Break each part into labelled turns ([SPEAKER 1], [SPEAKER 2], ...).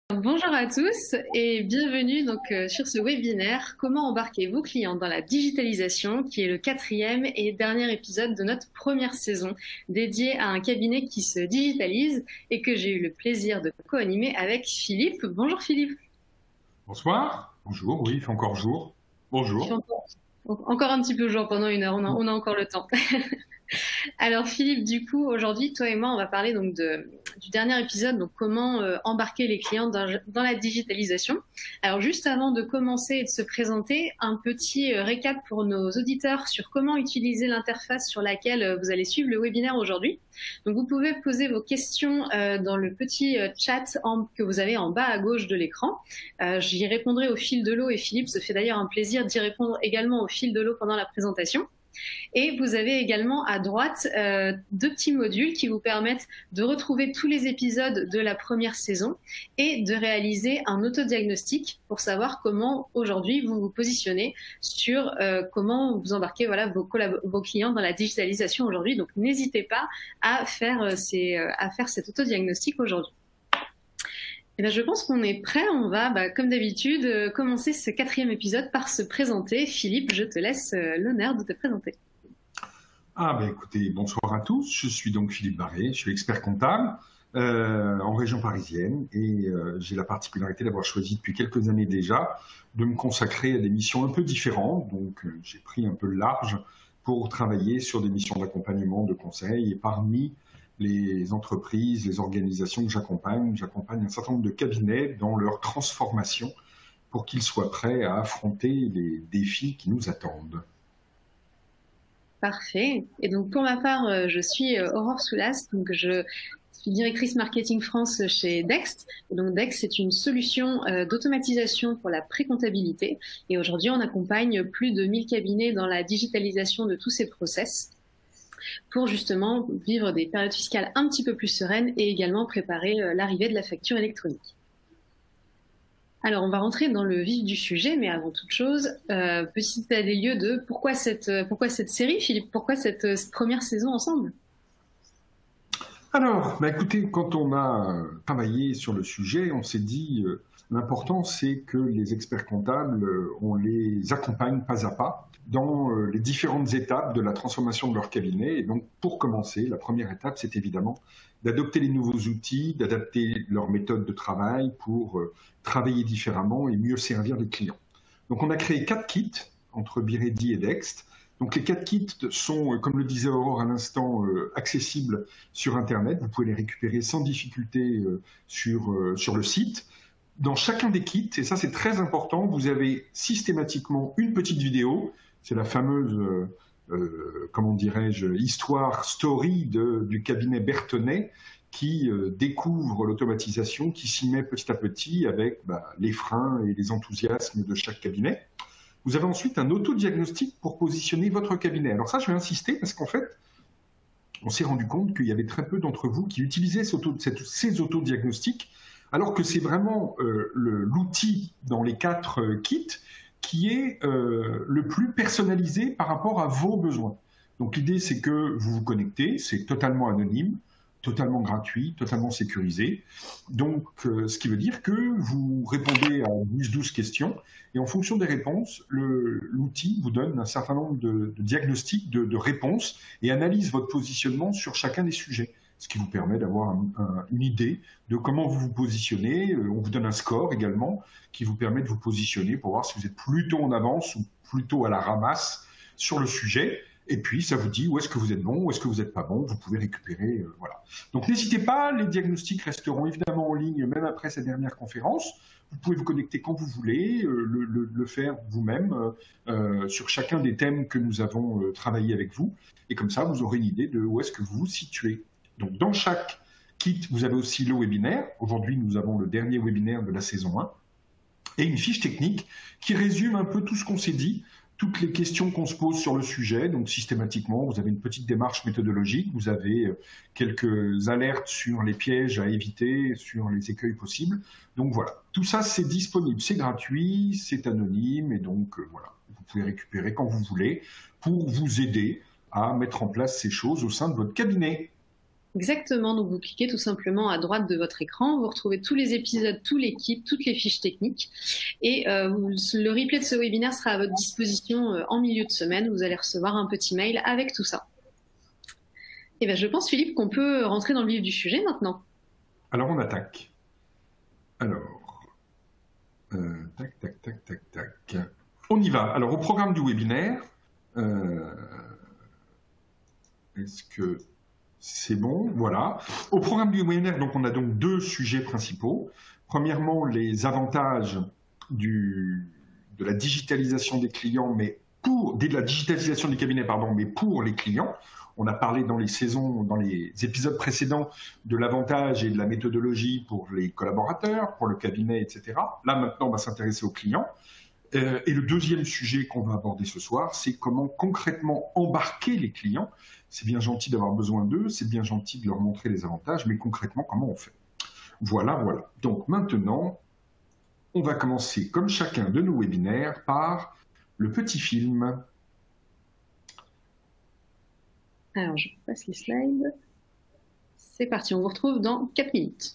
[SPEAKER 1] Bonjour à tous et bienvenue sur ce webinaire Comment embarquer vos clients dans la digitalisation, qui est le quatrième et dernier épisode de notre première saison dédié à un cabinet qui se digitalise et que j'ai eu le plaisir de co-animer avec Philippe. Bonjour Philippe.
[SPEAKER 2] Bonsoir, bonjour, oui, il fait encore jour.
[SPEAKER 1] Il fait
[SPEAKER 2] Bonjour.
[SPEAKER 1] encore un petit peu jour pendant une heure, on a encore le temps. Alors Philippe, du coup, aujourd'hui, toi et moi, on va parler du dernier épisode, donc comment embarquer les clients dans la digitalisation. Alors juste avant de commencer et de se présenter, un petit récap pour nos auditeurs sur comment utiliser l'interface sur laquelle vous allez suivre le webinaire aujourd'hui. Donc vous pouvez poser vos questions dans le petit chat que vous avez en bas à gauche de l'écran. J'y répondrai au fil de l'eau et Philippe se fait d'ailleurs un plaisir d'y répondre également au fil de l'eau pendant la présentation. Et vous avez également à droite deux petits modules qui vous permettent de retrouver tous les épisodes de la première saison et de réaliser un autodiagnostic pour savoir comment aujourd'hui vous vous positionnez sur comment vous embarquez vos clients dans la digitalisation aujourd'hui. Donc n'hésitez pas à faire cet autodiagnostic aujourd'hui. Eh bien, je pense qu'on est prêt. On va, comme d'habitude, commencer ce quatrième épisode par se présenter. Philippe, je te laisse l'honneur de te présenter.
[SPEAKER 2] Écoutez, bonsoir à tous. Je suis donc Philippe Barré, je suis expert comptable en région parisienne et j'ai la particularité d'avoir choisi depuis quelques années déjà de me consacrer à des missions un peu différentes. Donc j'ai pris un peu le large pour travailler sur des missions d'accompagnement, de conseil, et parmi les entreprises, les organisations que j'accompagne un certain nombre de cabinets dans leur transformation pour qu'ils soient prêts à affronter les défis qui nous attendent.
[SPEAKER 1] Parfait. Et donc pour ma part, je suis Aurore Soulas, donc je suis directrice marketing France chez Dext. Et donc Dext, c'est une solution d'automatisation pour la pré-comptabilité. Et aujourd'hui, on accompagne plus de 1000 cabinets dans la digitalisation de tous ces process pour justement vivre des périodes fiscales un petit peu plus sereines et également préparer l'arrivée de la facture électronique. Alors, on va rentrer dans le vif du sujet, mais avant toute chose, petit état des lieux de pourquoi cette série, Philippe, pourquoi cette première saison ensemble?
[SPEAKER 2] Alors, écoutez, quand on a travaillé sur le sujet, on s'est dit l'important c'est que les experts comptables, on les accompagne pas à pas dans les différentes étapes de la transformation de leur cabinet. Et donc, pour commencer, la première étape, c'est évidemment d'adopter les nouveaux outils, d'adapter leur méthode de travail pour travailler différemment et mieux servir les clients. Donc, on a créé 4 kits entre BeReady et Dext. Donc les 4 kits sont, comme le disait Aurore à l'instant, accessibles sur Internet. Vous pouvez les récupérer sans difficulté sur le site. Dans chacun des kits, et ça c'est très important, vous avez systématiquement une petite vidéo. C'est la fameuse, comment dirais-je, histoire, story du cabinet Berthonnet qui découvre l'automatisation, qui s'y met petit à petit avec les freins et les enthousiasmes de chaque cabinet. Vous avez ensuite un autodiagnostic pour positionner votre cabinet. Alors ça, je vais insister parce qu'en fait, on s'est rendu compte qu'il y avait très peu d'entre vous qui utilisaient ces autodiagnostics, alors que c'est vraiment l'outil dans les 4 kits qui est le plus personnalisé par rapport à vos besoins. Donc l'idée, c'est que vous vous connectez, c'est totalement anonyme, totalement gratuit, totalement sécurisé. Donc, ce qui veut dire que vous répondez à 10-12 questions et en fonction des réponses, l'outil vous donne un certain nombre de diagnostics, de réponses et analyse votre positionnement sur chacun des sujets, ce qui vous permet d'avoir une idée de comment vous vous positionnez. On vous donne un score également qui vous permet de vous positionner pour voir si vous êtes plutôt en avance ou plutôt à la ramasse sur le sujet. Et puis, ça vous dit où est-ce que vous êtes bon, où est-ce que vous n'êtes pas bon, vous pouvez récupérer, voilà. Donc, n'hésitez pas, les diagnostics resteront évidemment en ligne, même après cette dernière conférence. Vous pouvez vous connecter quand vous voulez, le faire vous-même sur chacun des thèmes que nous avons travaillé avec vous. Et comme ça, vous aurez une idée de où est-ce que vous vous situez. Donc, dans chaque kit, vous avez aussi le webinaire. Aujourd'hui, nous avons le dernier webinaire de la saison 1 et une fiche technique qui résume un peu tout ce qu'on s'est dit, toutes les questions qu'on se pose sur le sujet. Donc systématiquement, vous avez une petite démarche méthodologique, vous avez quelques alertes sur les pièges à éviter, sur les écueils possibles. Donc voilà, tout ça c'est disponible, c'est gratuit, c'est anonyme et donc voilà, vous pouvez récupérer quand vous voulez pour vous aider à mettre en place ces choses au sein de votre cabinet.
[SPEAKER 1] Exactement, donc vous cliquez tout simplement à droite de votre écran, vous retrouvez tous les épisodes, tout l'équipe, toutes les fiches techniques et le replay de ce webinaire sera à votre disposition en milieu de semaine, vous allez recevoir un petit mail avec tout ça. Et bien je pense Philippe qu'on peut rentrer dans le vif du sujet maintenant.
[SPEAKER 2] Alors on attaque. Alors, tac, tac, tac, tac, tac. On y va. Alors au programme du webinaire, est-ce que c'est bon? Voilà. Au programme du webinaire, donc, on a donc 2 sujets principaux. Premièrement, les avantages de la digitalisation des clients, de la digitalisation des cabinets, pardon, mais pour les clients. On a parlé dans les épisodes précédents de l'avantage et de la méthodologie pour les collaborateurs, pour le cabinet, etc. Là, maintenant, on va s'intéresser aux clients. Et le deuxième sujet qu'on va aborder ce soir, c'est comment concrètement embarquer les clients. C'est bien gentil d'avoir besoin d'eux, c'est bien gentil de leur montrer les avantages, mais concrètement, comment on fait? Voilà, voilà. Donc maintenant, on va commencer, comme chacun de nos webinaires, par le petit film.
[SPEAKER 1] Alors, je passe les slides. C'est parti, on vous retrouve dans 4 minutes.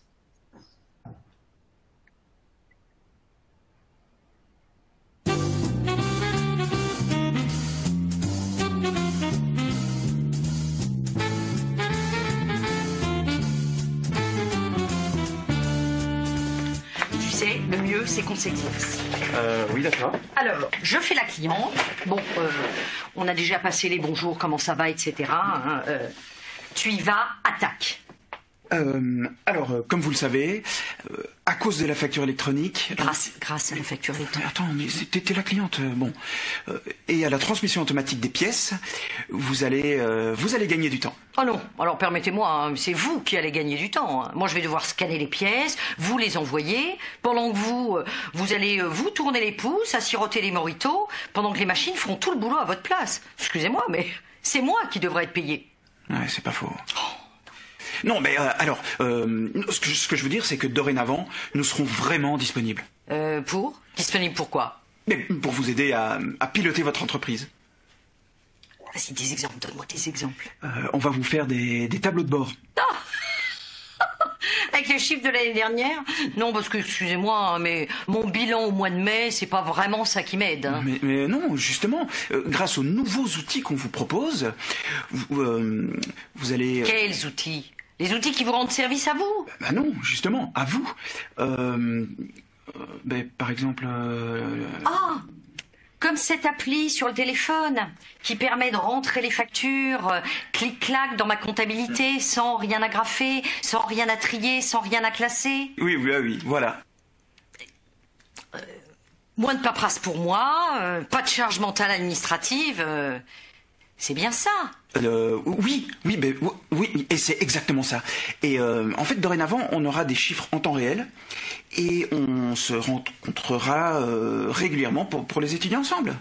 [SPEAKER 3] Le mieux, c'est qu'on s'exerce.
[SPEAKER 4] Oui, d'accord.
[SPEAKER 3] Alors, je fais la cliente. Bon, on a déjà passé les bonjours, comment ça va, etc. Hein, tu y vas, attaque.
[SPEAKER 4] Comme vous le savez, à cause de la facture électronique...
[SPEAKER 3] Grâce à la facture électronique.
[SPEAKER 4] Attends, mais t'es la cliente, bon. Et à la transmission automatique des pièces, vous allez gagner du temps.
[SPEAKER 3] Oh non, alors permettez-moi, hein, c'est vous qui allez gagner du temps. Hein. Moi, je vais devoir scanner les pièces, vous les envoyer, pendant que vous allez vous tourner les pouces, à siroter les mojitos, pendant que les machines feront tout le boulot à votre place. Excusez-moi, mais c'est moi qui devrais être payé.
[SPEAKER 4] Ouais, c'est pas faux. Non, mais ce que je veux dire, c'est que dorénavant, nous serons vraiment disponibles.
[SPEAKER 3] Disponibles pour quoi?
[SPEAKER 4] Mais pour vous aider à piloter votre entreprise.
[SPEAKER 3] Vas-y, des exemples, donne-moi des exemples.
[SPEAKER 4] On va vous faire des tableaux de bord.
[SPEAKER 3] Oh avec les chiffres de l'année dernière? Non, parce que, excusez-moi, mais mon bilan au mois de mai, c'est pas vraiment ça qui m'aide. Hein.
[SPEAKER 4] Mais non, justement, grâce aux nouveaux outils qu'on vous propose, vous allez...
[SPEAKER 3] Quels outils? Les outils qui vous rendent service à vous?
[SPEAKER 4] Bah non, justement, à vous. Par exemple...
[SPEAKER 3] Ah, comme cette appli sur le téléphone qui permet de rentrer les factures, clic-clac dans ma comptabilité, sans rien à graffer, sans rien à trier, sans rien à classer.
[SPEAKER 4] Oui, voilà.
[SPEAKER 3] Moins de paperasse pour moi, pas de charge mentale administrative... C'est bien ça.
[SPEAKER 4] Oui, et c'est exactement ça. Et en fait, dorénavant, on aura des chiffres en temps réel et on se rencontrera régulièrement pour les étudier ensemble.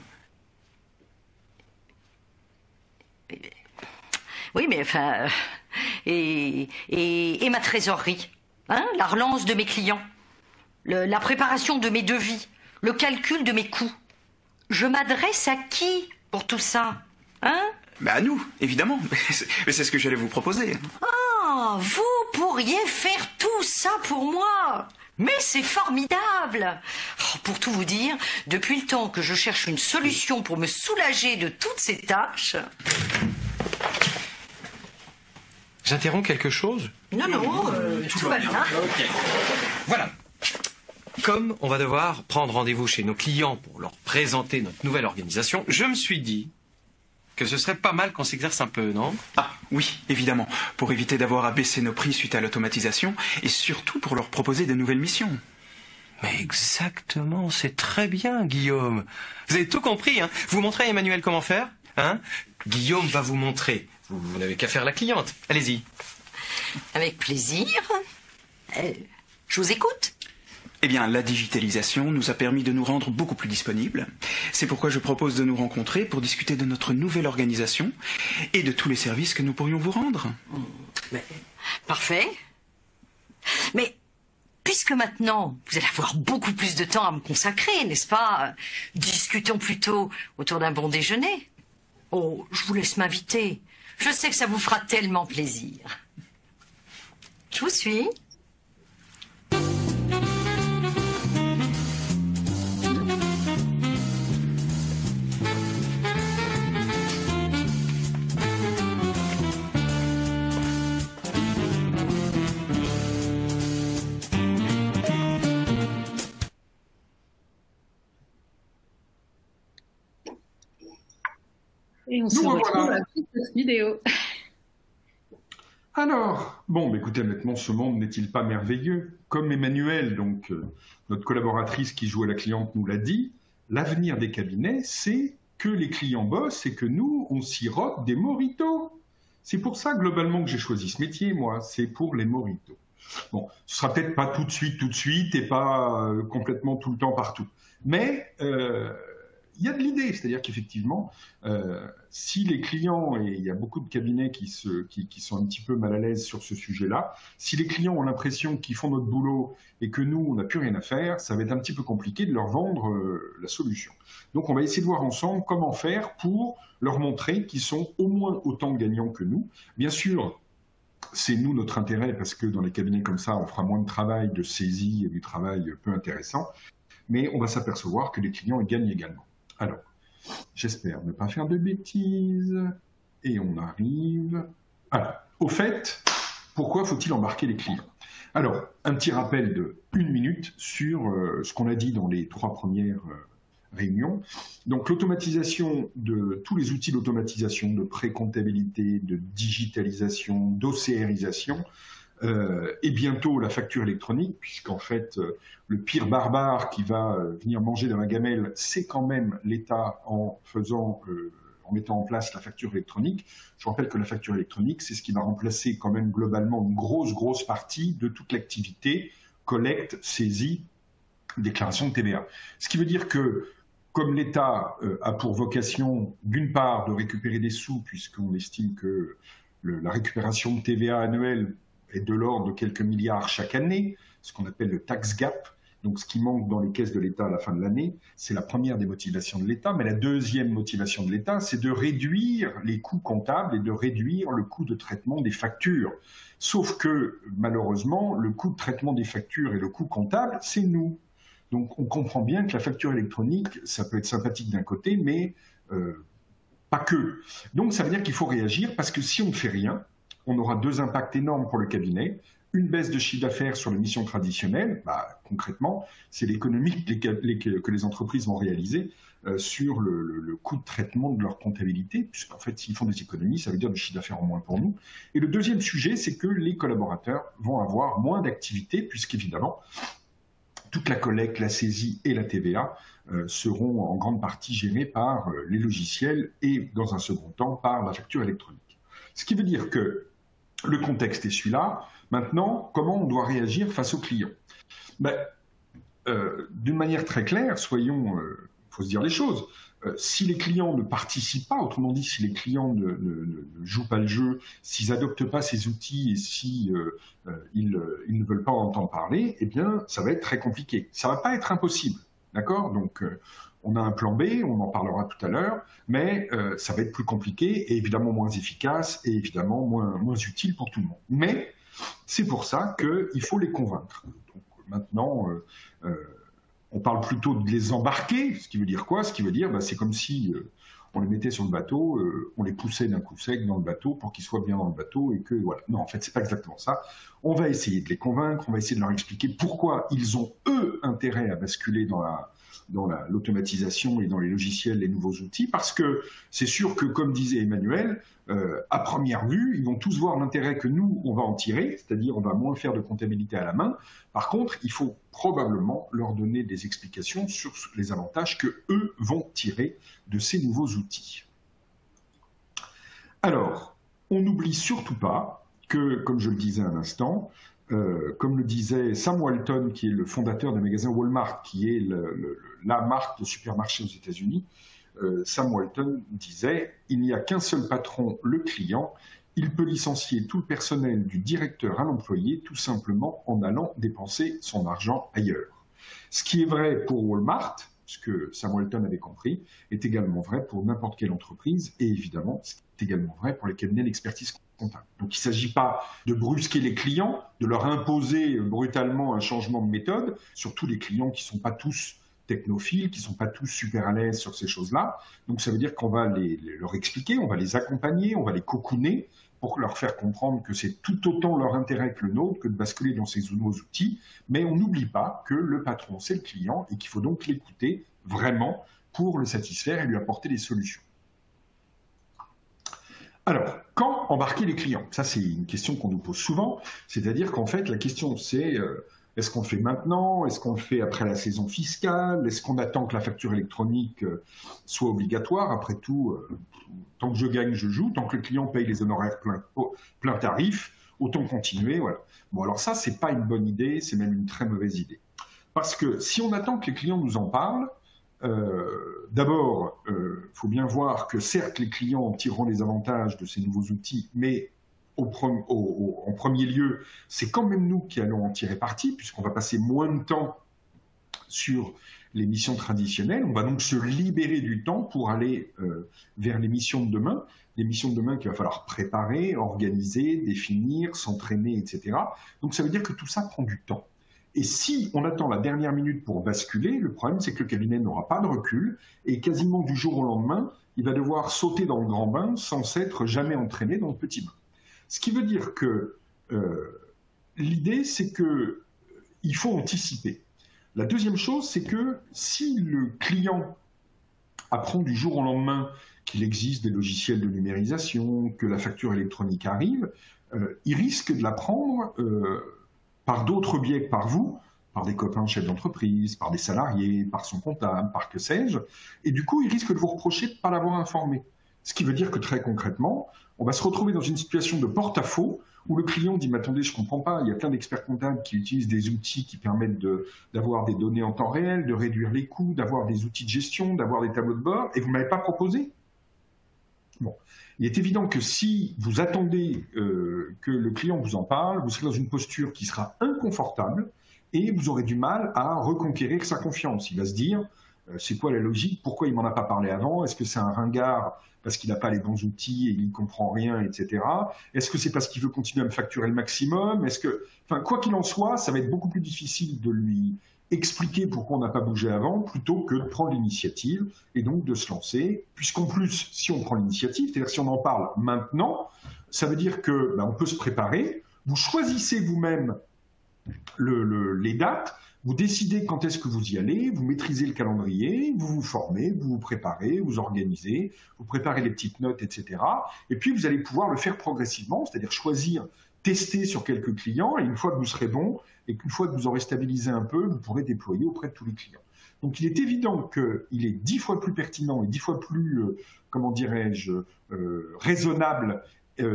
[SPEAKER 3] Oui, mais enfin... Et ma trésorerie, hein, la relance de mes clients, la préparation de mes devis, le calcul de mes coûts. Je m'adresse à qui pour tout ça? Hein?
[SPEAKER 4] À nous, évidemment. Mais c'est ce que j'allais vous proposer.
[SPEAKER 3] Ah, vous pourriez faire tout ça pour moi? Mais c'est formidable! Oh, pour tout vous dire, depuis le temps que je cherche une solution pour me soulager de toutes ces tâches...
[SPEAKER 5] J'interromps quelque chose?
[SPEAKER 3] Non, tout va bien.
[SPEAKER 5] Okay. Voilà. Comme on va devoir prendre rendez-vous chez nos clients pour leur présenter notre nouvelle organisation, je me suis dit que ce serait pas mal qu'on s'exerce un peu, non?
[SPEAKER 4] Ah, oui, évidemment, pour éviter d'avoir à baisser nos prix suite à l'automatisation, et surtout pour leur proposer de nouvelles missions.
[SPEAKER 5] Mais exactement, c'est très bien, Guillaume. Vous avez tout compris, hein? Vous montrez à Emmanuel comment faire, hein? Guillaume va vous montrer. Vous n'avez qu'à faire la cliente. Allez-y.
[SPEAKER 3] Avec plaisir. Je vous écoute.
[SPEAKER 4] Eh bien, la digitalisation nous a permis de nous rendre beaucoup plus disponibles. C'est pourquoi je propose de nous rencontrer pour discuter de notre nouvelle organisation et de tous les services que nous pourrions vous rendre.
[SPEAKER 3] Mais, parfait. Mais, puisque maintenant, vous allez avoir beaucoup plus de temps à me consacrer, n'est-ce pas? Discutons plutôt autour d'un bon déjeuner. Oh, je vous laisse m'inviter. Je sais que ça vous fera tellement plaisir. Je vous suis.
[SPEAKER 1] Et on se retrouve à la fin de cette vidéo.
[SPEAKER 2] Alors, bon, écoutez, honnêtement, ce monde n'est-il pas merveilleux? Comme Emmanuel, donc notre collaboratrice qui joue à la cliente, nous l'a dit, l'avenir des cabinets, c'est que les clients bossent et que nous, on sirote des mojitos. C'est pour ça, globalement, que j'ai choisi ce métier, moi, c'est pour les mojitos. Bon, ce sera peut-être pas tout de suite, et pas complètement tout le temps partout. Mais il y a de l'idée, c'est-à-dire qu'effectivement, si les clients, et il y a beaucoup de cabinets qui sont un petit peu mal à l'aise sur ce sujet-là, si les clients ont l'impression qu'ils font notre boulot et que nous, on n'a plus rien à faire, ça va être un petit peu compliqué de leur vendre la solution. Donc on va essayer de voir ensemble comment faire pour leur montrer qu'ils sont au moins autant gagnants que nous. Bien sûr, c'est nous notre intérêt, parce que dans les cabinets comme ça, on fera moins de travail de saisie et du travail peu intéressant, mais on va s'apercevoir que les clients y gagnent également. Alors, j'espère ne pas faire de bêtises. Et on arrive... Alors, au fait, pourquoi faut-il embarquer les clients? Alors, un petit rappel de 1 minute sur ce qu'on a dit dans les 3 premières réunions. Donc, l'automatisation de tous les outils d'automatisation, de pré-comptabilité, de digitalisation, d'OCRisation, et bientôt la facture électronique, puisqu'en fait, le pire barbare qui va venir manger dans la gamelle, c'est quand même l'État en mettant en place la facture électronique. Je rappelle que la facture électronique, c'est ce qui va remplacer quand même globalement une grosse partie de toute l'activité collecte, saisie, déclaration de TVA. Ce qui veut dire que, comme l'État a pour vocation, d'une part, de récupérer des sous, puisqu'on estime que la récupération de TVA annuelle est de l'ordre de quelques milliards chaque année, ce qu'on appelle le tax gap, donc ce qui manque dans les caisses de l'État à la fin de l'année, c'est la première des motivations de l'État, mais la deuxième motivation de l'État, c'est de réduire les coûts comptables et de réduire le coût de traitement des factures. Sauf que, malheureusement, le coût de traitement des factures et le coût comptable, c'est nous. Donc on comprend bien que la facture électronique, ça peut être sympathique d'un côté, mais pas que. Donc ça veut dire qu'il faut réagir, parce que si on ne fait rien, on aura 2 impacts énormes pour le cabinet. Une baisse de chiffre d'affaires sur les missions traditionnelles, concrètement, c'est l'économie que les entreprises vont réaliser sur le coût de traitement de leur comptabilité, puisqu'en fait, s'ils font des économies, ça veut dire du chiffre d'affaires en moins pour nous. Et le deuxième sujet, c'est que les collaborateurs vont avoir moins d'activité, puisqu'évidemment, toute la collecte, la saisie et la TVA seront en grande partie gérées par les logiciels et, dans un second temps, par la facture électronique. Ce qui veut dire que le contexte est celui-là. Maintenant, comment on doit réagir face aux clients? D'une manière très claire, il faut se dire les choses. Si les clients ne participent pas, autrement dit, si les clients ne jouent pas le jeu, s'ils n'adoptent pas ces outils et si ils ne veulent pas en entendre parler, eh bien, ça va être très compliqué. Ça ne va pas être impossible, d'accord? Donc, on a un plan B, on en parlera tout à l'heure, mais ça va être plus compliqué et évidemment moins efficace et évidemment moins utile pour tout le monde. Mais c'est pour ça qu'il faut les convaincre. Donc, maintenant, on parle plutôt de les embarquer, ce qui veut dire quoi? Ce qui veut dire, c'est comme si on les mettait sur le bateau, on les poussait d'un coup sec dans le bateau pour qu'ils soient bien dans le bateau et que voilà. Non, en fait, c'est pas exactement ça. On va essayer de les convaincre, on va essayer de leur expliquer pourquoi ils ont, eux, intérêt à basculer dans l'automatisation et dans les logiciels, les nouveaux outils, parce que c'est sûr que, comme disait Emmanuel, à première vue, ils vont tous voir l'intérêt que nous, on va en tirer, c'est-à-dire on va moins faire de comptabilité à la main. Par contre, il faut probablement leur donner des explications sur les avantages que eux vont tirer de ces nouveaux outils. Alors, on n'oublie surtout pas que, comme je le disais à l'instant, comme le disait Sam Walton, qui est le fondateur des magasins Walmart, qui est la marque de supermarché aux États-Unis, Sam Walton disait « Il n'y a qu'un seul patron, le client. Il peut licencier tout le personnel du directeur à l'employé tout simplement en allant dépenser son argent ailleurs. » Ce qui est vrai pour Walmart, ce que Sam Walton avait compris, est également vrai pour n'importe quelle entreprise et évidemment, c'est également vrai pour les cabinets d'expertise comptable. Donc il ne s'agit pas de brusquer les clients, de leur imposer brutalement un changement de méthode, surtout les clients qui ne sont pas tous technophiles, qui ne sont pas tous super à l'aise sur ces choses-là. Donc ça veut dire qu'on va leur expliquer, on va les accompagner, on va les cocooner pour leur faire comprendre que c'est tout autant leur intérêt que le nôtre que de basculer dans ces nouveaux outils. Mais on n'oublie pas que le patron, c'est le client et qu'il faut donc l'écouter vraiment pour le satisfaire et lui apporter des solutions. Alors, quand embarquer les clients? Ça, c'est une question qu'on nous pose souvent. C'est-à-dire qu'en fait, la question, c'est est-ce qu'on le fait maintenant? Est-ce qu'on le fait après la saison fiscale? Est-ce qu'on attend que la facture électronique soit obligatoire? Après tout, tant que je gagne, je joue. Tant que le client paye les honoraires plein tarif, autant continuer. Voilà. Bon, alors ça, c'est pas une bonne idée, c'est même une très mauvaise idée. Parce que si on attend que les clients nous en parlent, d'abord, faut bien voir que certes, les clients tireront les avantages de ces nouveaux outils, mais en premier lieu, c'est quand même nous qui allons en tirer parti, puisqu'on va passer moins de temps sur les missions traditionnelles. On va donc se libérer du temps pour aller vers les missions de demain. Des missions de demain qu'il va falloir préparer, organiser, définir, s'entraîner, etc. Donc ça veut dire que tout ça prend du temps. Et si on attend la dernière minute pour basculer, le problème c'est que le cabinet n'aura pas de recul et quasiment du jour au lendemain, il va devoir sauter dans le grand bain sans s'être jamais entraîné dans le petit bain. Ce qui veut dire que l'idée c'est qu'il faut anticiper. La deuxième chose, c'est que si le client apprend du jour au lendemain qu'il existe des logiciels de numérisation, que la facture électronique arrive, il risque de l'apprendre par d'autres biais que par vous, par des copains chefs d'entreprise, par des salariés, par son comptable, par que sais-je, et du coup, il risque de vous reprocher de ne pas l'avoir informé. Ce qui veut dire que très concrètement, on va se retrouver dans une situation de porte-à-faux où le client dit « mais attendez, je ne comprends pas, il y a plein d'experts comptables qui utilisent des outils qui permettent d'avoir des données en temps réel, de réduire les coûts, d'avoir des outils de gestion, d'avoir des tableaux de bord, et vous ne m'avez pas proposé ?» Bon. Il est évident que si vous attendez que le client vous en parle, vous serez dans une posture qui sera inconfortable et vous aurez du mal à reconquérir sa confiance. Il va se dire, c'est quoi la logique? Pourquoi il m'en a pas parlé avant? Est-ce que c'est un ringard parce qu'il n'a pas les bons outils et il ne comprend rien, etc. Est-ce que c'est parce qu'il veut continuer à me facturer le maximum? Enfin, quoi qu'il en soit, ça va être beaucoup plus difficile de lui expliquer pourquoi on n'a pas bougé avant, plutôt que de prendre l'initiative et donc de se lancer. Puisqu'en plus, si on prend l'initiative, c'est-à-dire si on en parle maintenant, ça veut dire que on peut se préparer. Vous choisissez vous-même les dates, vous décidez quand est-ce que vous y allez, vous maîtrisez le calendrier, vous vous formez, vous vous préparez, vous organisez, vous préparez les petites notes, etc. Et puis vous allez pouvoir le faire progressivement, c'est-à-dire choisir, tester sur quelques clients, et une fois que vous serez bon, et qu'une fois que vous aurez stabilisé un peu, vous pourrez déployer auprès de tous les clients. Donc il est évident qu'il est 10 fois plus pertinent et 10 fois plus, raisonnable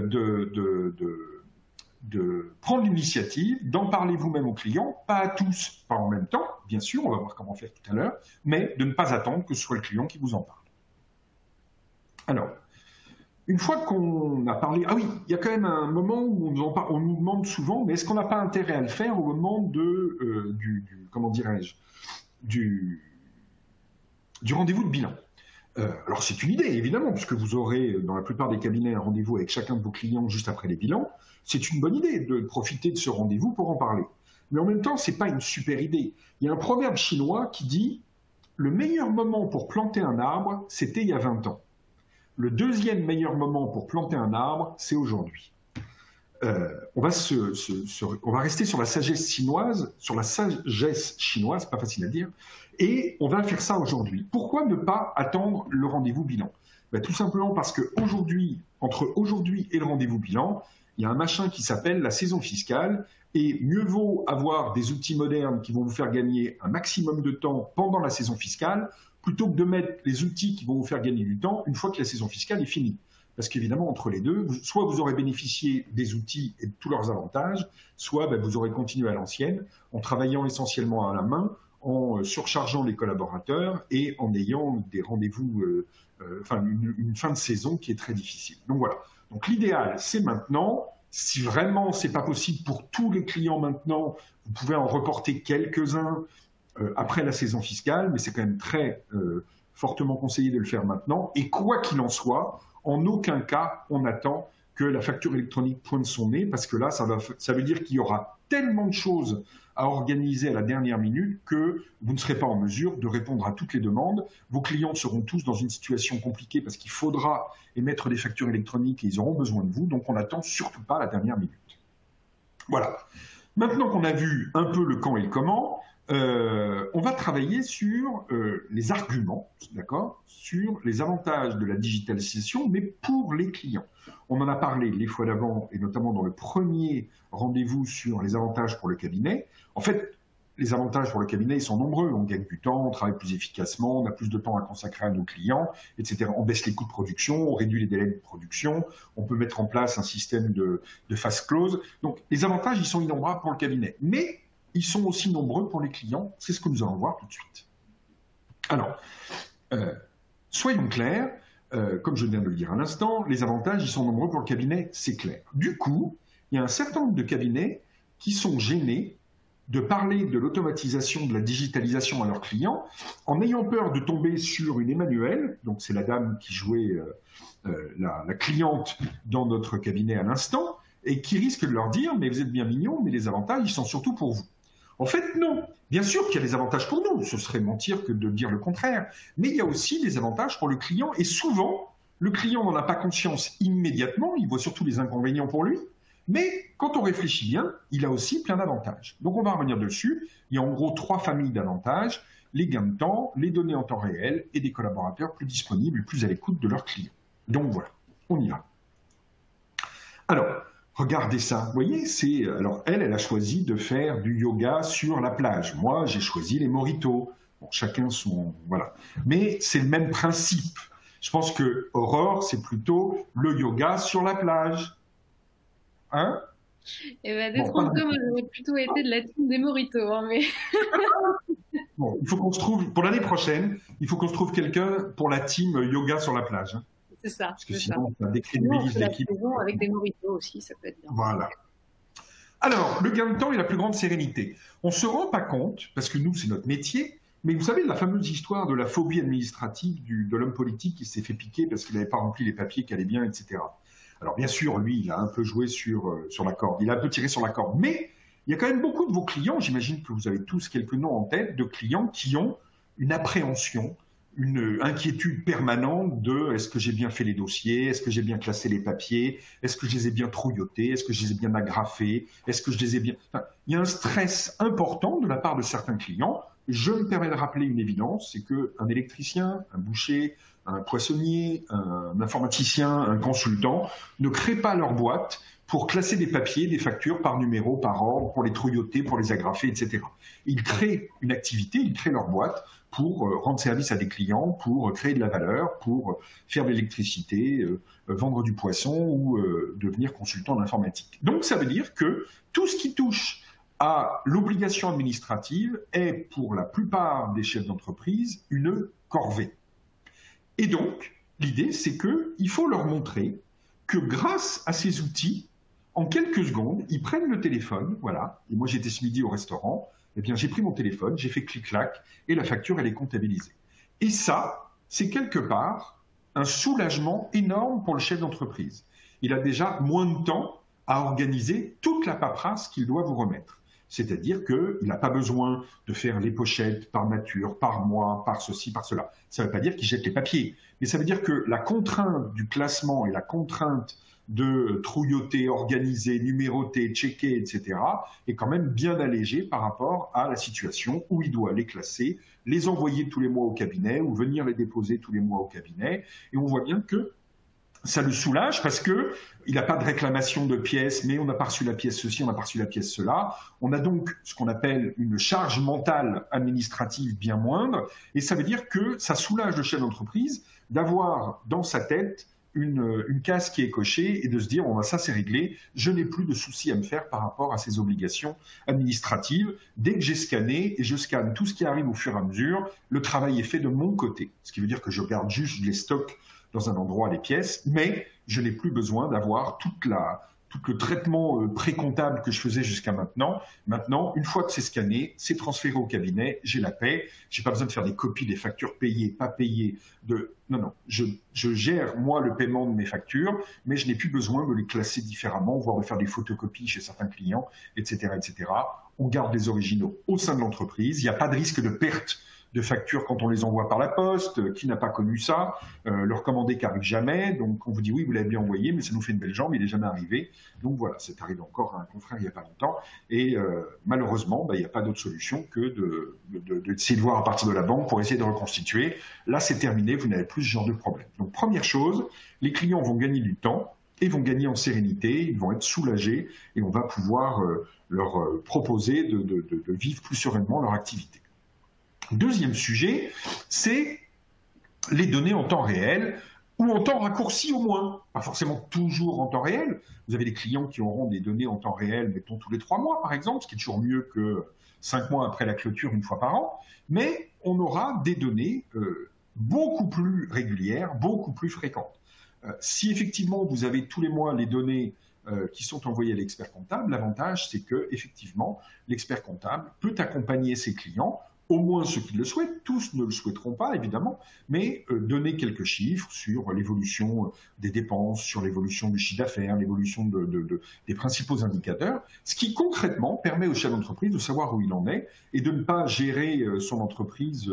[SPEAKER 2] de prendre l'initiative, d'en parler vous-même aux clients, pas à tous, pas en même temps, bien sûr, on va voir comment faire tout à l'heure, mais de ne pas attendre que ce soit le client qui vous en parle. Alors, une fois qu'on a parlé... Ah oui, il y a quand même un moment où on nous demande souvent, mais est-ce qu'on n'a pas intérêt à le faire au moment du rendez-vous de bilan? Alors c'est une idée, évidemment, puisque vous aurez dans la plupart des cabinets un rendez-vous avec chacun de vos clients juste après les bilans. C'est une bonne idée de profiter de ce rendez-vous pour en parler. Mais en même temps, ce n'est pas une super idée. Il y a un proverbe chinois qui dit « Le meilleur moment pour planter un arbre, c'était il y a 20 ans. Le deuxième meilleur moment pour planter un arbre, c'est aujourd'hui. » On va rester sur la sagesse chinoise, pas facile à dire, et on va faire ça aujourd'hui. Pourquoi ne pas attendre le rendez-vous bilan? Tout simplement parce que entre aujourd'hui et le rendez-vous bilan, il y a un machin qui s'appelle la saison fiscale, et mieux vaut avoir des outils modernes qui vont vous faire gagner un maximum de temps pendant la saison fiscale, plutôt que de mettre les outils qui vont vous faire gagner du temps une fois que la saison fiscale est finie. Parce qu'évidemment, entre les deux, soit vous aurez bénéficié des outils et de tous leurs avantages, soit vous aurez continué à l'ancienne, en travaillant essentiellement à la main, en surchargeant les collaborateurs et en ayant des rendez-vous, une fin de saison qui est très difficile. Donc voilà. Donc l'idéal, c'est maintenant. Si vraiment c'est pas possible pour tous les clients maintenant, vous pouvez en reporter quelques-uns après la saison fiscale, mais c'est quand même très fortement conseillé de le faire maintenant. Et quoi qu'il en soit, en aucun cas, on attend que la facture électronique pointe son nez, parce que là, ça veut dire qu'il y aura tellement de choses à organiser à la dernière minute que vous ne serez pas en mesure de répondre à toutes les demandes. Vos clients seront tous dans une situation compliquée parce qu'il faudra émettre des factures électroniques et ils auront besoin de vous, donc on n'attend surtout pas la dernière minute. Voilà. Maintenant qu'on a vu un peu le quand et le comment, on va travailler sur les arguments, d'accord, sur les avantages de la digitalisation, mais pour les clients. On en a parlé les fois d'avant, et notamment dans le premier rendez-vous sur les avantages pour le cabinet. En fait, les avantages pour le cabinet, ils sont nombreux. On gagne du temps, on travaille plus efficacement, on a plus de temps à consacrer à nos clients, etc. On baisse les coûts de production, on réduit les délais de production, on peut mettre en place un système de fast close. Donc, les avantages, ils sont innombrables pour le cabinet. Mais ils sont aussi nombreux pour les clients. C'est ce que nous allons voir tout de suite. Alors, soyons clairs, comme je viens de le dire à l'instant, les avantages, ils sont nombreux pour le cabinet, c'est clair. Du coup, il y a un certain nombre de cabinets qui sont gênés de parler de l'automatisation, de la digitalisation à leurs clients, en ayant peur de tomber sur une Emmanuelle, donc c'est la dame qui jouait la cliente dans notre cabinet à l'instant, et qui risque de leur dire « mais vous êtes bien mignons, mais les avantages, ils sont surtout pour vous ». En fait, non. Bien sûr qu'il y a des avantages pour nous, ce serait mentir que de dire le contraire, mais il y a aussi des avantages pour le client, et souvent, le client n'en a pas conscience immédiatement, il voit surtout les inconvénients pour lui, mais quand on réfléchit bien, il a aussi plein d'avantages. Donc on va revenir dessus, il y a en gros 3 familles d'avantages, les gains de temps, les données en temps réel, et des collaborateurs plus disponibles, plus à l'écoute de leurs clients. Donc voilà, on y va. Alors, regardez ça, vous voyez, alors elle a choisi de faire du yoga sur la plage. Moi, j'ai choisi les mojitos. Bon, chacun son... Voilà. Mais c'est le même principe. Je pense que Aurore, c'est plutôt le yoga sur la plage. Hein?
[SPEAKER 1] Eh ben, détrompe-toi, moi j'aurais plutôt été de la team des mojitos. Hein, mais...
[SPEAKER 2] Bon, il faut qu'on se trouve, pour l'année prochaine, il faut qu'on se trouve quelqu'un pour la team yoga sur la plage. Hein.
[SPEAKER 1] C'est ça.
[SPEAKER 2] Parce que sinon, ça décrédibilise l'équipe.
[SPEAKER 1] Avec des mojitos aussi, ça peut être bien.
[SPEAKER 2] Voilà. Alors, le gain de temps et la plus grande sérénité. On ne se rend pas compte, parce que nous, c'est notre métier, mais vous savez, la fameuse histoire de la phobie administrative de l'homme politique qui s'est fait piquer parce qu'il n'avait pas rempli les papiers qui allaient bien, etc. Alors, bien sûr, lui, il a un peu joué sur la corde, il a un peu tiré sur la corde, mais il y a quand même beaucoup de vos clients, j'imagine que vous avez tous quelques noms en tête, de clients qui ont une appréhension, une inquiétude permanente de est-ce que j'ai bien fait les dossiers, est-ce que j'ai bien classé les papiers, est-ce que je les ai bien trouillotés, est-ce que je les ai bien agrafés, est-ce que je les ai bien... Enfin, il y a un stress important de la part de certains clients. Je me permets de rappeler une évidence, c'est qu'un électricien, un boucher, un poissonnier, un informaticien, un consultant ne créent pas leur boîte pour classer des papiers, des factures par numéro, par ordre, pour les trouilloter, pour les agrafer, etc. Ils créent une activité, ils créent leur boîte pour rendre service à des clients, pour créer de la valeur, pour faire de l'électricité, vendre du poisson ou devenir consultant en informatique. Donc ça veut dire que tout ce qui touche à l'obligation administrative est pour la plupart des chefs d'entreprise une corvée. Et donc, l'idée, c'est qu'il faut leur montrer que grâce à ces outils, en quelques secondes, ils prennent le téléphone, voilà, et moi j'étais ce midi au restaurant, eh bien j'ai pris mon téléphone, j'ai fait clic-clac, et la facture, elle est comptabilisée. Et ça, c'est quelque part un soulagement énorme pour le chef d'entreprise. Il a déjà moins de temps à organiser toute la paperasse qu'il doit vous remettre. C'est-à-dire qu'il n'a pas besoin de faire les pochettes par nature, par mois, par ceci, par cela. Ça ne veut pas dire qu'il jette les papiers, mais ça veut dire que la contrainte du classement et la contrainte de trouilloter, organiser, numéroter, checker, etc., est quand même bien allégée par rapport à la situation où il doit les classer, les envoyer tous les mois au cabinet ou venir les déposer tous les mois au cabinet. Et on voit bien que ça le soulage parce que il n'a pas de réclamation de pièces, mais on n'a pas reçu la pièce ceci, on n'a pas reçu la pièce cela. On a donc ce qu'on appelle une charge mentale administrative bien moindre, et ça veut dire que ça soulage le chef d'entreprise d'avoir dans sa tête une case qui est cochée et de se dire bon, ben ça c'est réglé, je n'ai plus de soucis à me faire par rapport à ces obligations administratives. Dès que j'ai scanné, et je scanne tout ce qui arrive au fur et à mesure, le travail est fait de mon côté. Ce qui veut dire que je garde juste les stocks dans un endroit les pièces, mais je n'ai plus besoin d'avoir tout le traitement pré-comptable que je faisais jusqu'à maintenant. Maintenant, une fois que c'est scanné, c'est transféré au cabinet, j'ai la paie, j'ai pas besoin de faire des copies des factures payées, pas payées, Non, non. Je gère, moi, le paiement de mes factures, mais je n'ai plus besoin de les classer différemment, voire de faire des photocopies chez certains clients, etc., etc. On garde les originaux au sein de l'entreprise. Il n'y a pas de risque de perte de factures quand on les envoie par la poste. Qui n'a pas connu ça? Le recommandé qui arrive jamais. Donc, on vous dit oui, vous l'avez bien envoyé, mais ça nous fait une belle jambe, il n'est jamais arrivé. Donc, voilà, c'est arrivé encore à un confrère il n'y a pas longtemps. Et malheureusement, il n'y a pas d'autre solution que d'essayer de voir à partir de la banque pour essayer de reconstituer. Là, c'est terminé, vous n'avez plus ce genre de problème. Donc, première chose, les clients vont gagner du temps et vont gagner en sérénité, ils vont être soulagés et on va pouvoir leur proposer de vivre plus sereinement leur activité. Deuxième sujet, c'est les données en temps réel ou en temps raccourci au moins. Pas forcément toujours en temps réel. Vous avez des clients qui auront des données en temps réel, mettons tous les 3 mois par exemple, ce qui est toujours mieux que 5 mois après la clôture une fois par an. Mais on aura des données beaucoup plus régulières, beaucoup plus fréquentes. Si effectivement vous avez tous les mois les données qui sont envoyées à l'expert comptable, l'avantage c'est que effectivement l'expert comptable peut accompagner ses clients, au moins ceux qui le souhaitent, tous ne le souhaiteront pas évidemment, mais donner quelques chiffres sur l'évolution des dépenses, sur l'évolution du chiffre d'affaires, l'évolution des principaux indicateurs, ce qui concrètement permet au chef d'entreprise de savoir où il en est et de ne pas gérer son entreprise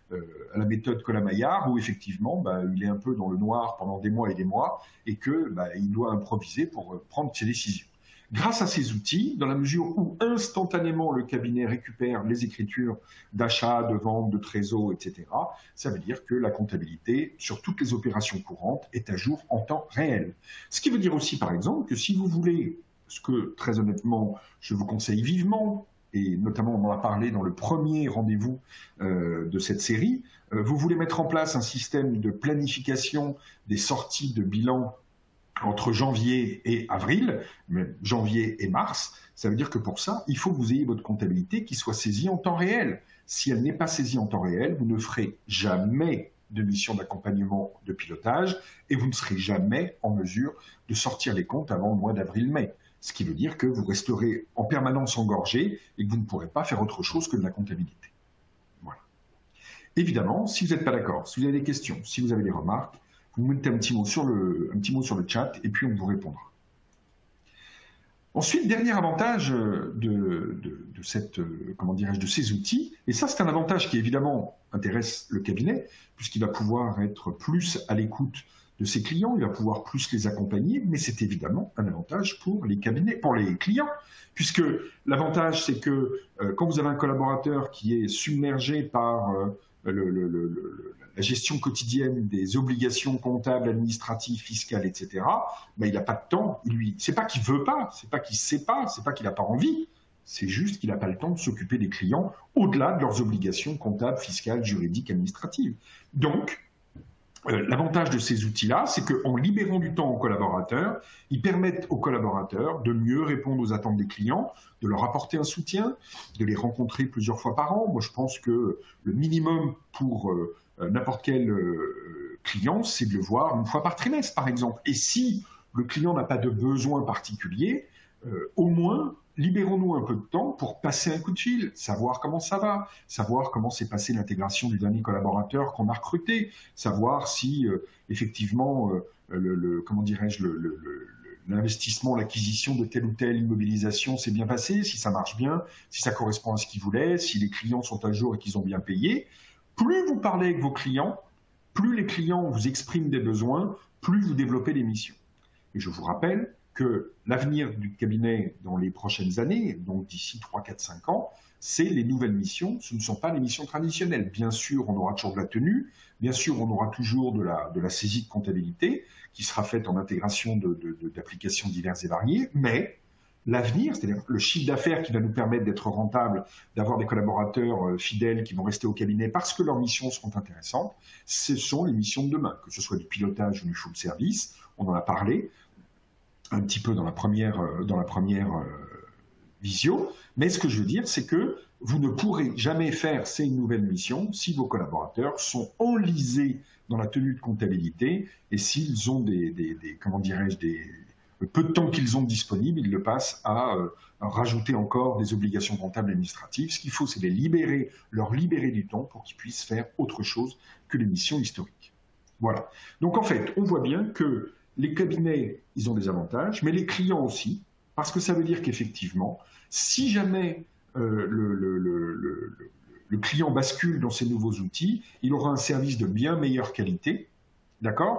[SPEAKER 2] à la méthode Colin-Maillard où effectivement il est un peu dans le noir pendant des mois et des mois et qu'il doit improviser pour prendre ses décisions. Grâce à ces outils, dans la mesure où instantanément le cabinet récupère les écritures d'achat, de vente, de trésor, etc., ça veut dire que la comptabilité sur toutes les opérations courantes est à jour en temps réel. Ce qui veut dire aussi, par exemple, que si vous voulez, ce que très honnêtement je vous conseille vivement, et notamment on en a parlé dans le premier rendez-vous de cette série, vous voulez mettre en place un système de planification des sorties de bilan entre janvier et avril, même janvier et mars, ça veut dire que pour ça, il faut que vous ayez votre comptabilité qui soit saisie en temps réel. Si elle n'est pas saisie en temps réel, vous ne ferez jamais de mission d'accompagnement de pilotage et vous ne serez jamais en mesure de sortir les comptes avant le mois d'avril-mai. Ce qui veut dire que vous resterez en permanence engorgé et que vous ne pourrez pas faire autre chose que de la comptabilité. Voilà. Évidemment, si vous n'êtes pas d'accord, si vous avez des questions, si vous avez des remarques, vous mettez un petit mot sur le chat et puis on vous répondra. Ensuite, dernier avantage de ces outils, et ça c'est un avantage qui évidemment intéresse le cabinet, puisqu'il va pouvoir être plus à l'écoute de ses clients, il va pouvoir plus les accompagner, mais c'est évidemment un avantage pour les cabinets, pour les clients, puisque l'avantage c'est que quand vous avez un collaborateur qui est submergé par la gestion quotidienne des obligations comptables, administratives, fiscales, etc., il n'a pas de temps. C'est pas qu'il veut pas, c'est pas qu'il sait pas, c'est pas qu'il n'a pas envie. C'est juste qu'il n'a pas le temps de s'occuper des clients au-delà de leurs obligations comptables, fiscales, juridiques, administratives. Donc, l'avantage de ces outils-là, c'est qu'en libérant du temps aux collaborateurs, ils permettent aux collaborateurs de mieux répondre aux attentes des clients, de leur apporter un soutien, de les rencontrer plusieurs fois par an. Moi, je pense que le minimum pour n'importe quel client, c'est de le voir une fois par trimestre, par exemple. Et si le client n'a pas de besoin particulier, au moins, libérons-nous un peu de temps pour passer un coup de fil, savoir comment ça va, savoir comment s'est passée l'intégration du dernier collaborateur qu'on a recruté, savoir si effectivement l'investissement, l'acquisition de telle ou telle immobilisation s'est bien passé, si ça marche bien, si ça correspond à ce qu'ils voulaient, si les clients sont à jour et qu'ils ont bien payé. Plus vous parlez avec vos clients, plus les clients vous expriment des besoins, plus vous développez les missions. Et je vous rappelle que l'avenir du cabinet dans les prochaines années, donc d'ici 3, 4, 5 ans, c'est les nouvelles missions, ce ne sont pas les missions traditionnelles. Bien sûr, on aura toujours de la tenue, bien sûr, on aura toujours de la saisie de comptabilité qui sera faite en intégration d'applications diverses et variées, mais l'avenir, c'est-à-dire le chiffre d'affaires qui va nous permettre d'être rentable, d'avoir des collaborateurs fidèles qui vont rester au cabinet parce que leurs missions seront intéressantes, ce sont les missions de demain, que ce soit du pilotage ou du full service, on en a parlé un petit peu dans la première visio, mais ce que je veux dire, c'est que vous ne pourrez jamais faire ces nouvelles missions si vos collaborateurs sont enlisés dans la tenue de comptabilité et s'ils ont peu de temps qu'ils ont disponible, ils le passent à rajouter encore des obligations comptables et administratives. Ce qu'il faut, c'est leur libérer du temps pour qu'ils puissent faire autre chose que les missions historiques. Voilà. Donc en fait, on voit bien que les cabinets, ils ont des avantages, mais les clients aussi, parce que ça veut dire qu'effectivement, si jamais le client bascule dans ces nouveaux outils, il aura un service de bien meilleure qualité. D'accord ?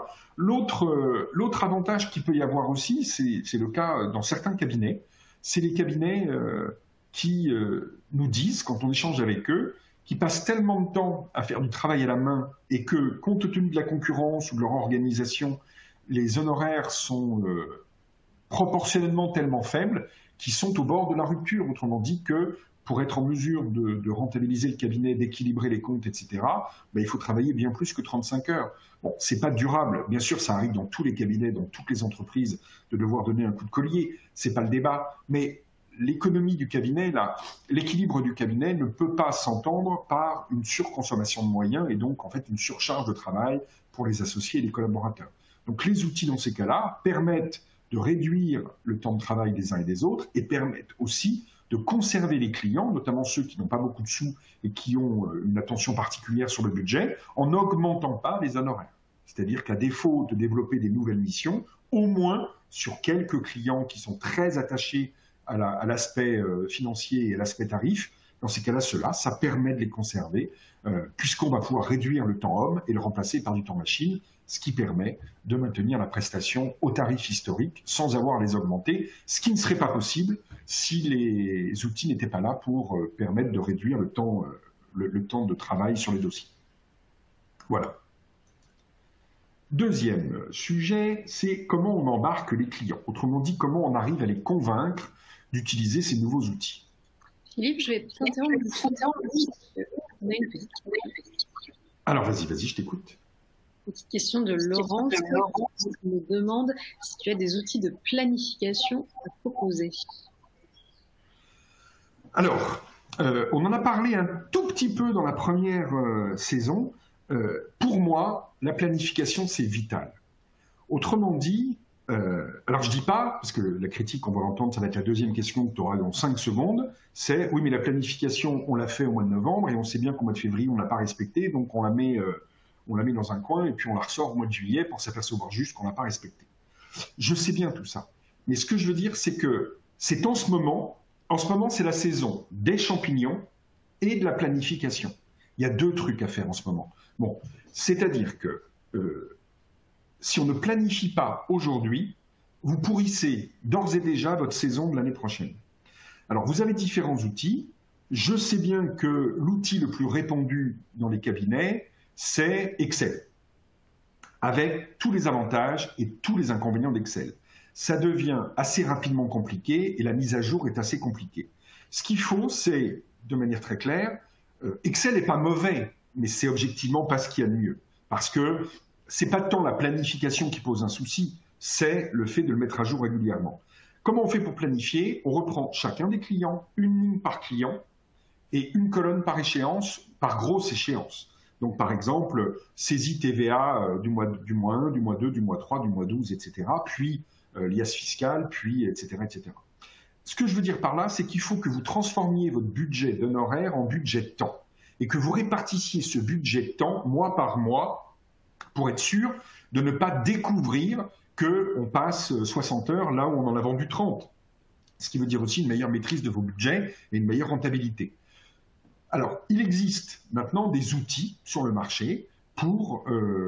[SPEAKER 2] L'autre avantage qu'il peut y avoir aussi, c'est le cas dans certains cabinets, c'est les cabinets qui nous disent, quand on échange avec eux, qui passent tellement de temps à faire du travail à la main et que, compte tenu de la concurrence ou de leur organisation, les honoraires sont proportionnellement tellement faibles qu'ils sont au bord de la rupture. Autrement dit que pour être en mesure de rentabiliser le cabinet, d'équilibrer les comptes, etc., ben, il faut travailler bien plus que 35 heures. Bon, c'est pas durable. Bien sûr, ça arrive dans tous les cabinets, dans toutes les entreprises, de devoir donner un coup de collier. C'est pas le débat. Mais l'économie du cabinet, l'équilibre du cabinet ne peut pas s'entendre par une surconsommation de moyens et donc en fait une surcharge de travail pour les associés et les collaborateurs. Donc les outils dans ces cas-là permettent de réduire le temps de travail des uns et des autres et permettent aussi de conserver les clients, notamment ceux qui n'ont pas beaucoup de sous et qui ont une attention particulière sur le budget, en n'augmentant pas les honoraires. C'est-à-dire qu'à défaut de développer des nouvelles missions, au moins sur quelques clients qui sont très attachés à l'aspect financier et à l'aspect tarif, dans ces cas-là, ça permet de les conserver, puisqu'on va pouvoir réduire le temps homme et le remplacer par du temps machine, ce qui permet de maintenir la prestation au tarif historique sans avoir à les augmenter, ce qui ne serait pas possible si les outils n'étaient pas là pour permettre de réduire le temps de travail sur les dossiers. Voilà. Deuxième sujet, c'est comment on embarque les clients. Autrement dit, comment on arrive à les convaincre d'utiliser ces nouveaux outils.
[SPEAKER 1] Philippe, je vais t'interrompre. On a une petite...
[SPEAKER 2] Alors, vas-y, je t'écoute.
[SPEAKER 1] Petite question de Laurence qui me demande si tu as des outils de planification à proposer.
[SPEAKER 2] Alors, on en a parlé un tout petit peu dans la première saison. Pour moi, la planification, c'est vital. Autrement dit, alors je dis pas, parce que la critique, on va l'entendre, ça va être la deuxième question que tu auras dans 5 secondes, c'est oui, mais la planification, on l'a fait au mois de novembre et on sait bien qu'au mois de février, on ne l'a pas respecté, donc on la met dans un coin et puis on la ressort au mois de juillet pour s'apercevoir juste qu'on n'a pas respecté. Je sais bien tout ça. Mais ce que je veux dire, c'est que c'est en ce moment, c'est la saison des champignons et de la planification. Il y a 2 trucs à faire en ce moment. Bon, c'est-à-dire que si on ne planifie pas aujourd'hui, vous pourrissez d'ores et déjà votre saison de l'année prochaine. Alors, vous avez différents outils. Je sais bien que l'outil le plus répandu dans les cabinets, c'est Excel, avec tous les avantages et tous les inconvénients d'Excel. Ça devient assez rapidement compliqué et la mise à jour est assez compliquée. Ce qu'il faut, c'est, de manière très claire, Excel n'est pas mauvais, mais c'est objectivement pas ce qu'il y a de mieux. Parce que c'est pas tant la planification qui pose un souci, c'est le fait de le mettre à jour régulièrement. Comment on fait pour planifier? On reprend chacun des clients, une ligne par client et une colonne par échéance, par grosse échéance. Donc par exemple, saisie TVA du mois 1, du mois 2, du mois 3, du mois 12, etc. Puis l'IAS fiscal, puis etc., etc. Ce que je veux dire par là, c'est qu'il faut que vous transformiez votre budget d'honoraires en budget de temps et que vous répartissiez ce budget de temps mois par mois pour être sûr de ne pas découvrir qu'on passe 60 heures là où on en a vendu 30. Ce qui veut dire aussi une meilleure maîtrise de vos budgets et une meilleure rentabilité. Alors, il existe maintenant des outils sur le marché pour,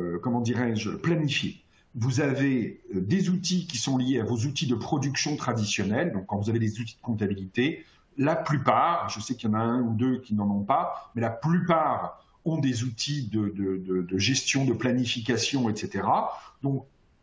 [SPEAKER 2] planifier. Vous avez des outils qui sont liés à vos outils de production traditionnels. Donc, quand vous avez des outils de comptabilité, la plupart, je sais qu'il y en a 1 ou 2 qui n'en ont pas, mais la plupart ont des outils de gestion, de planification, etc. Donc,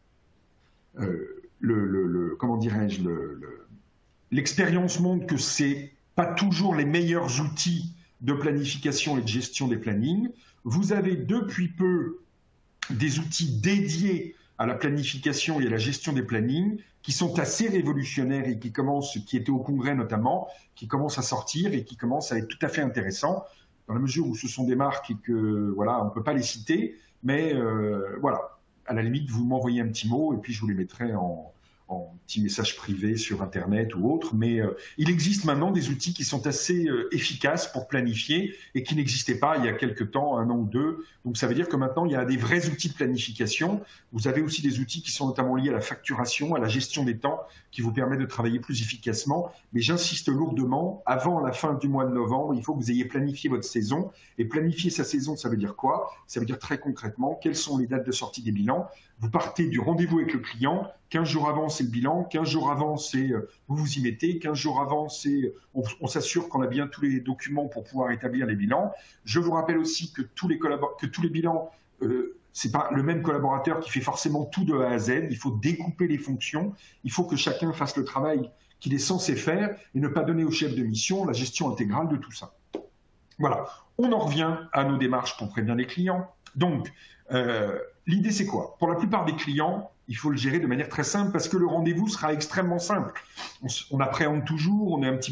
[SPEAKER 2] l'expérience montre que c'est pas toujours les meilleurs outils de planification et de gestion des plannings. Vous avez depuis peu des outils dédiés à la planification et à la gestion des plannings qui sont assez révolutionnaires et qui étaient au Congrès notamment, qui commencent à sortir et qui commencent à être tout à fait intéressants dans la mesure où ce sont des marques et que voilà, on ne peut pas les citer, mais voilà, à la limite, vous m'envoyez un petit mot et puis je vous les mettrai en en petits messages privés sur Internet ou autre, mais il existe maintenant des outils qui sont assez efficaces pour planifier et qui n'existaient pas il y a quelques temps, 1 an ou 2. Donc ça veut dire que maintenant, il y a des vrais outils de planification. Vous avez aussi des outils qui sont notamment liés à la facturation, à la gestion des temps, qui vous permettent de travailler plus efficacement. Mais j'insiste lourdement, avant la fin du mois de novembre, il faut que vous ayez planifié votre saison. Et planifier sa saison, ça veut dire quoi? Ça veut dire très concrètement, quelles sont les dates de sortie des bilans. Vous partez du rendez-vous avec le client, 15 jours avant, c'est le bilan, 15 jours avant, c'est vous vous y mettez, 15 jours avant, c'est on s'assure qu'on a bien tous les documents pour pouvoir établir les bilans. Je vous rappelle aussi que tous les bilans, c'est pas le même collaborateur qui fait forcément tout de A à Z. Il faut découper les fonctions, il faut que chacun fasse le travail qu'il est censé faire et ne pas donner au chef de mission la gestion intégrale de tout ça. Voilà, on en revient à nos démarches pour prévenir les clients. Donc, l'idée c'est quoi? Pour la plupart des clients, il faut le gérer de manière très simple parce que le rendez-vous sera extrêmement simple. On appréhende toujours, on est un petit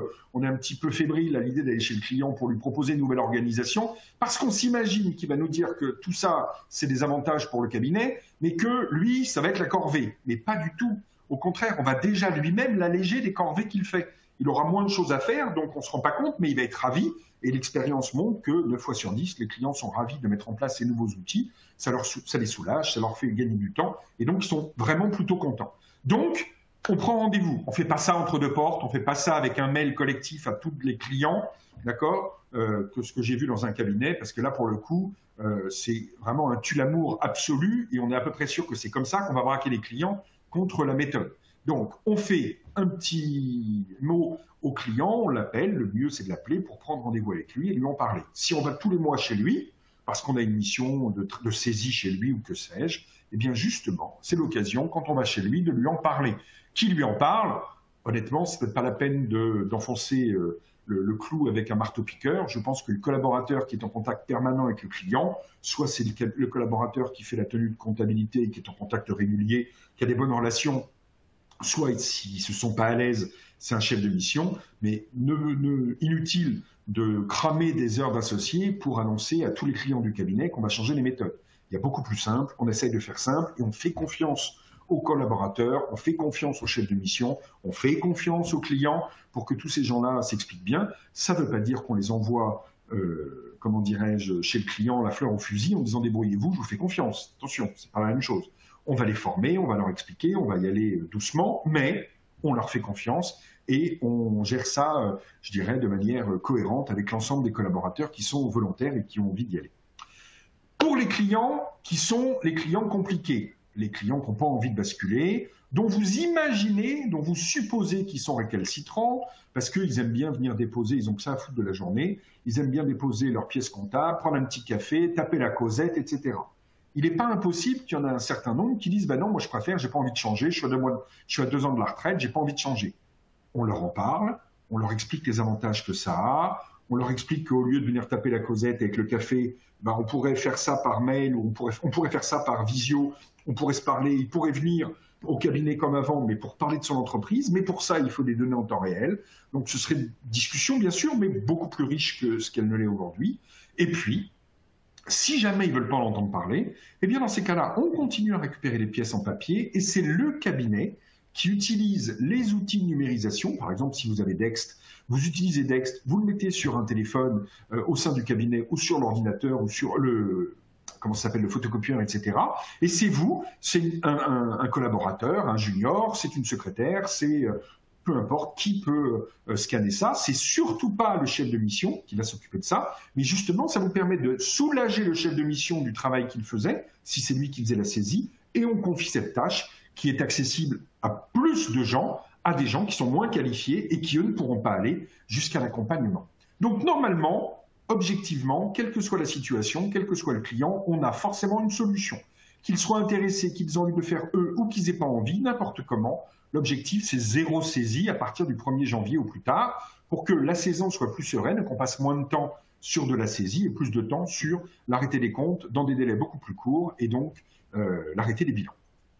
[SPEAKER 2] peu fébrile à l'idée d'aller chez le client pour lui proposer une nouvelle organisation parce qu'on s'imagine qu'il va nous dire que tout ça, c'est des avantages pour le cabinet, mais que lui, ça va être la corvée. Mais pas du tout. Au contraire, on va déjà lui-même l'alléger des corvées qu'il fait. Il aura moins de choses à faire, donc on ne se rend pas compte, mais il va être ravi. Et l'expérience montre que 9 fois sur 10, les clients sont ravis de mettre en place ces nouveaux outils. Ça les soulage, ça leur fait gagner du temps. Et donc, ils sont vraiment plutôt contents. Donc, on prend rendez-vous. On ne fait pas ça entre deux portes. On ne fait pas ça avec un mail collectif à tous les clients, d'accord, que ce que j'ai vu dans un cabinet. Parce que là, pour le coup, c'est vraiment un tue-l'amour absolu. Et on est à peu près sûr que c'est comme ça qu'on va braquer les clients contre la méthode. Donc, on fait un petit mot au client, on l'appelle, le mieux c'est de l'appeler pour prendre rendez-vous avec lui et lui en parler. Si on va tous les mois chez lui, parce qu'on a une mission de saisie chez lui ou que sais-je, eh bien justement, c'est l'occasion, quand on va chez lui, de lui en parler. Qui lui en parle? Honnêtement, c'est peut-être pas la peine d'enfoncer le clou avec un marteau-piqueur. Je pense que le collaborateur qui est en contact permanent avec le client, soit c'est le collaborateur qui fait la tenue de comptabilité et qui est en contact régulier, qui a des bonnes relations, soit s'ils ne se sont pas à l'aise, c'est un chef de mission, mais inutile de cramer des heures d'associés pour annoncer à tous les clients du cabinet qu'on va changer les méthodes. Il y a beaucoup plus simple, on essaye de faire simple et on fait confiance aux collaborateurs, on fait confiance aux chefs de mission, on fait confiance aux clients pour que tous ces gens-là s'expliquent bien. Ça ne veut pas dire qu'on les envoie, comment dirais-je, chez le client la fleur au fusil en disant débrouillez-vous, je vous fais confiance. Attention, c'est pas la même chose. On va les former, on va leur expliquer, on va y aller doucement, mais on leur fait confiance et on gère ça, je dirais, de manière cohérente avec l'ensemble des collaborateurs qui sont volontaires et qui ont envie d'y aller. Pour les clients qui sont les clients compliqués, les clients qui n'ont pas envie de basculer, dont vous imaginez, dont vous supposez qu'ils sont récalcitrants, parce qu'ils aiment bien venir déposer, ils ont que ça à foutre de la journée, ils aiment bien déposer leurs pièces comptables, prendre un petit café, taper la causette, etc. Il n'est pas impossible qu'il y en ait un certain nombre qui disent « non, moi je préfère, j'ai pas envie de changer, je suis à 2 ans de la retraite, j'ai pas envie de changer ». On leur en parle, on leur explique les avantages que ça a, on leur explique qu'au lieu de venir taper la causette avec le café, on pourrait faire ça par mail, ou on pourrait faire ça par visio, on pourrait se parler, ils pourraient venir au cabinet comme avant, mais pour parler de son entreprise, mais pour ça il faut des données en temps réel. Donc ce serait une discussion bien sûr, mais beaucoup plus riche que ce qu'elle ne l'est aujourd'hui. Et puis, si jamais ils ne veulent pas l'entendre parler, eh bien dans ces cas-là, on continue à récupérer les pièces en papier et c'est le cabinet qui utilise les outils de numérisation. Par exemple, si vous avez Dext, vous utilisez Dext, vous le mettez sur un téléphone au sein du cabinet ou sur l'ordinateur ou sur le photocopieur, etc. Et c'est vous, c'est un collaborateur, un junior, c'est une secrétaire, c'est peu importe qui peut scanner ça. C'est surtout pas le chef de mission qui va s'occuper de ça, mais justement, ça vous permet de soulager le chef de mission du travail qu'il faisait, si c'est lui qui faisait la saisie, et on confie cette tâche qui est accessible à plus de gens, à des gens qui sont moins qualifiés et qui, eux, ne pourront pas aller jusqu'à l'accompagnement. Donc, normalement, objectivement, quelle que soit la situation, quel que soit le client, on a forcément une solution. Qu'ils soient intéressés, qu'ils aient envie de le faire eux ou qu'ils n'aient pas envie, n'importe comment, l'objectif, c'est 0 saisie à partir du 1er janvier au plus tard pour que la saison soit plus sereine et qu'on passe moins de temps sur de la saisie et plus de temps sur l'arrêté des comptes dans des délais beaucoup plus courts et donc l'arrêté des bilans.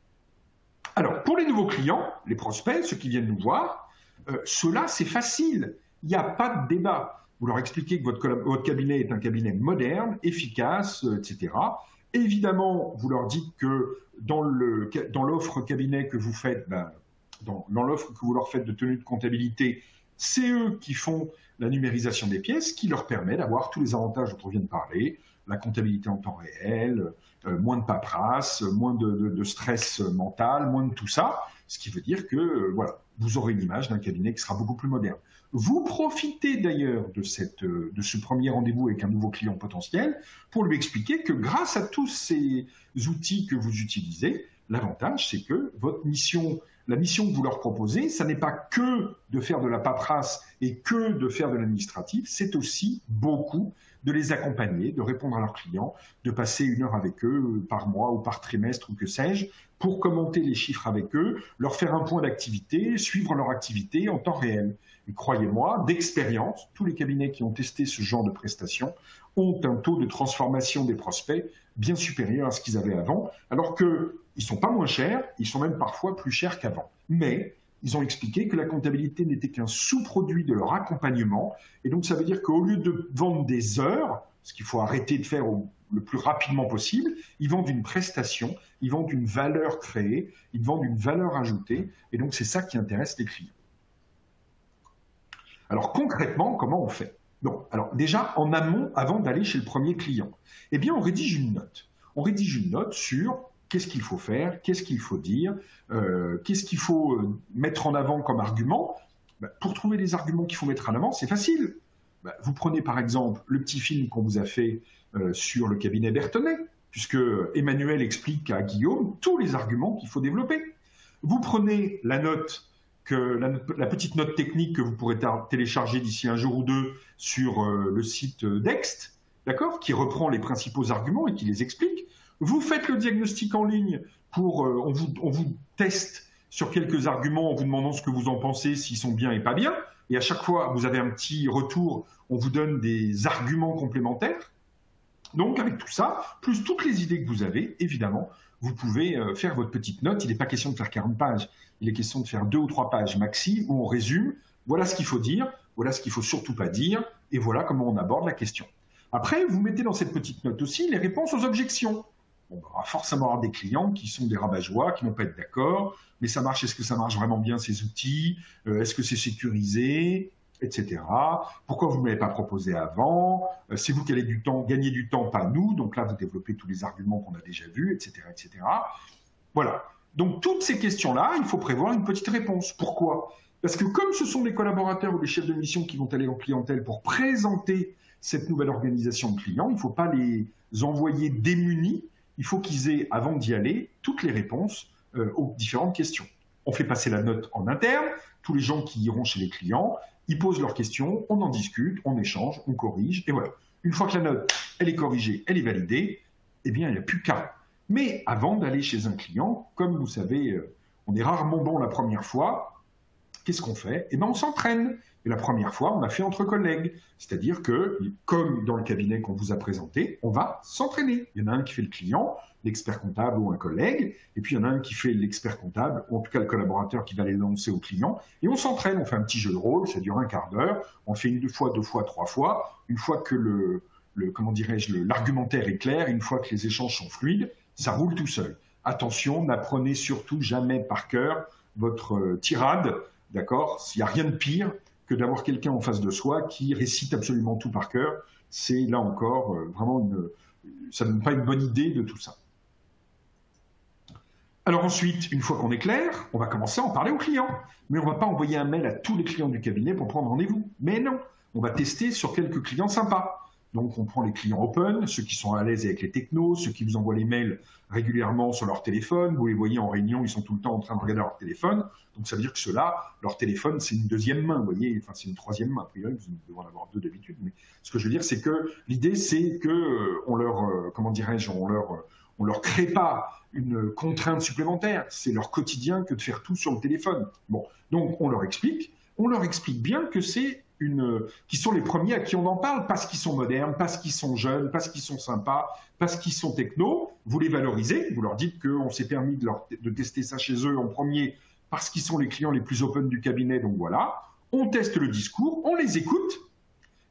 [SPEAKER 2] Alors, pour les nouveaux clients, les prospects, ceux qui viennent nous voir, ceux-là, c'est facile. Il n'y a pas de débat. Vous leur expliquez que votre cabinet est un cabinet moderne, efficace, etc. Évidemment, vous leur dites que dans l'offre cabinet que vous faites, dans l'offre que vous leur faites de tenue de comptabilité, c'est eux qui font la numérisation des pièces, qui leur permet d'avoir tous les avantages dont on vient de parler, la comptabilité en temps réel, moins de paperasse, moins de stress mental, moins de tout ça, ce qui veut dire que voilà, vous aurez l'image d'un cabinet qui sera beaucoup plus moderne. Vous profitez d'ailleurs de ce premier rendez-vous avec un nouveau client potentiel pour lui expliquer que grâce à tous ces outils que vous utilisez, l'avantage c'est que votre mission, la mission que vous leur proposez, ça n'est pas que de faire de la paperasse et que de faire de l'administratif, c'est aussi beaucoup de les accompagner, de répondre à leurs clients, de passer 1 heure avec eux par mois ou par trimestre ou que sais-je, pour commenter les chiffres avec eux, leur faire un point d'activité, suivre leur activité en temps réel. Et croyez-moi, d'expérience, tous les cabinets qui ont testé ce genre de prestations ont un taux de transformation des prospects bien supérieur à ce qu'ils avaient avant, alors qu'ils ne sont pas moins chers, ils sont même parfois plus chers qu'avant. Mais ils ont expliqué que la comptabilité n'était qu'un sous-produit de leur accompagnement, et donc ça veut dire qu'au lieu de vendre des heures, ce qu'il faut arrêter de faire le plus rapidement possible, ils vendent une prestation, ils vendent une valeur créée, ils vendent une valeur ajoutée, et donc c'est ça qui intéresse les clients. Alors concrètement, comment on fait? Donc, alors déjà, en amont, avant d'aller chez le premier client, eh bien, on rédige une note. On rédige une note sur qu'est-ce qu'il faut faire, qu'est-ce qu'il faut dire, qu'est-ce qu'il faut mettre en avant comme argument. Pour trouver les arguments qu'il faut mettre en avant, c'est facile. Vous prenez par exemple le petit film qu'on vous a fait sur le cabinet Berthonnet, puisque Emmanuel explique à Guillaume tous les arguments qu'il faut développer. Vous prenez la note, la petite note technique que vous pourrez télécharger d'ici 1 jour ou 2 sur le site Dext, d'accord, qui reprend les principaux arguments et qui les explique. Vous faites le diagnostic en ligne, on vous teste sur quelques arguments en vous demandant ce que vous en pensez, s'ils sont bien et pas bien. Et à chaque fois, vous avez un petit retour, on vous donne des arguments complémentaires. Donc, avec tout ça, plus toutes les idées que vous avez, évidemment, vous pouvez faire votre petite note. Il n'est pas question de faire 40 pages, il est question de faire 2 ou 3 pages maxi, où on résume, voilà ce qu'il faut dire, voilà ce qu'il ne faut surtout pas dire, et voilà comment on aborde la question. Après, vous mettez dans cette petite note aussi les réponses aux objections. On va forcément avoir des clients qui sont des rabat-joie, qui ne vont pas être d'accord, mais ça marche, est-ce que ça marche vraiment bien ces outils, est-ce que c'est sécurisé, etc. Pourquoi vous ne m'avez pas proposé avant, c'est vous qui allez gagner du temps, pas nous, donc là vous développez tous les arguments qu'on a déjà vus, etc., etc. Voilà, donc toutes ces questions-là, il faut prévoir une petite réponse. Pourquoi? Parce que comme ce sont les collaborateurs ou les chefs de mission qui vont aller en clientèle pour présenter cette nouvelle organisation de clients, il ne faut pas les envoyer démunis, il faut qu'ils aient, avant d'y aller, toutes les réponses aux différentes questions. On fait passer la note en interne, tous les gens qui iront chez les clients, ils posent leurs questions, on en discute, on échange, on corrige, et voilà. Une fois que la note, elle est corrigée, elle est validée, eh bien, il n'y a plus qu'à. Mais avant d'aller chez un client, comme vous savez, on est rarement bon la première fois, qu'est-ce qu'on fait? Eh bien, on s'entraîne. Et la première fois, on a fait entre collègues. C'est-à-dire que, comme dans le cabinet qu'on vous a présenté, on va s'entraîner. Il y en a un qui fait le client, l'expert comptable ou un collègue, et puis il y en a un qui fait l'expert comptable, ou en tout cas le collaborateur qui va les lancer au client, et on s'entraîne, on fait un petit jeu de rôle, ça dure 1/4 d'heure, on fait 1 fois, 2 fois, 3 fois, une fois que l'argumentaire est clair, une fois que les échanges sont fluides, ça roule tout seul. Attention, n'apprenez surtout jamais par cœur votre tirade, d'accord? Il n'y a rien de pire que d'avoir quelqu'un en face de soi qui récite absolument tout par cœur. C'est là encore vraiment ça ne donne pas une bonne idée de tout ça. Alors ensuite, une fois qu'on est clair, on va commencer à en parler aux clients. Mais on ne va pas envoyer un mail à tous les clients du cabinet pour prendre rendez-vous. Mais non, on va tester sur quelques clients sympas. Donc on prend les clients open, ceux qui sont à l'aise avec les technos, ceux qui vous envoient les mails régulièrement sur leur téléphone. Vous les voyez en réunion, ils sont tout le temps en train de regarder leur téléphone. Donc ça veut dire que ceux-là, leur téléphone, c'est une deuxième main, vous voyez, enfin c'est une troisième main. A priori, vous devez en avoir 2 d'habitude. Mais ce que je veux dire, c'est que l'idée, c'est que on leur crée pas une contrainte supplémentaire. C'est leur quotidien que de faire tout sur le téléphone. Bon, donc on leur explique bien que c'est qui sont les premiers à qui on en parle, parce qu'ils sont modernes, parce qu'ils sont jeunes, parce qu'ils sont sympas, parce qu'ils sont techno. Vous les valorisez, vous leur dites qu'on s'est permis de tester ça chez eux en premier, parce qu'ils sont les clients les plus open du cabinet, donc voilà. On teste le discours, on les écoute,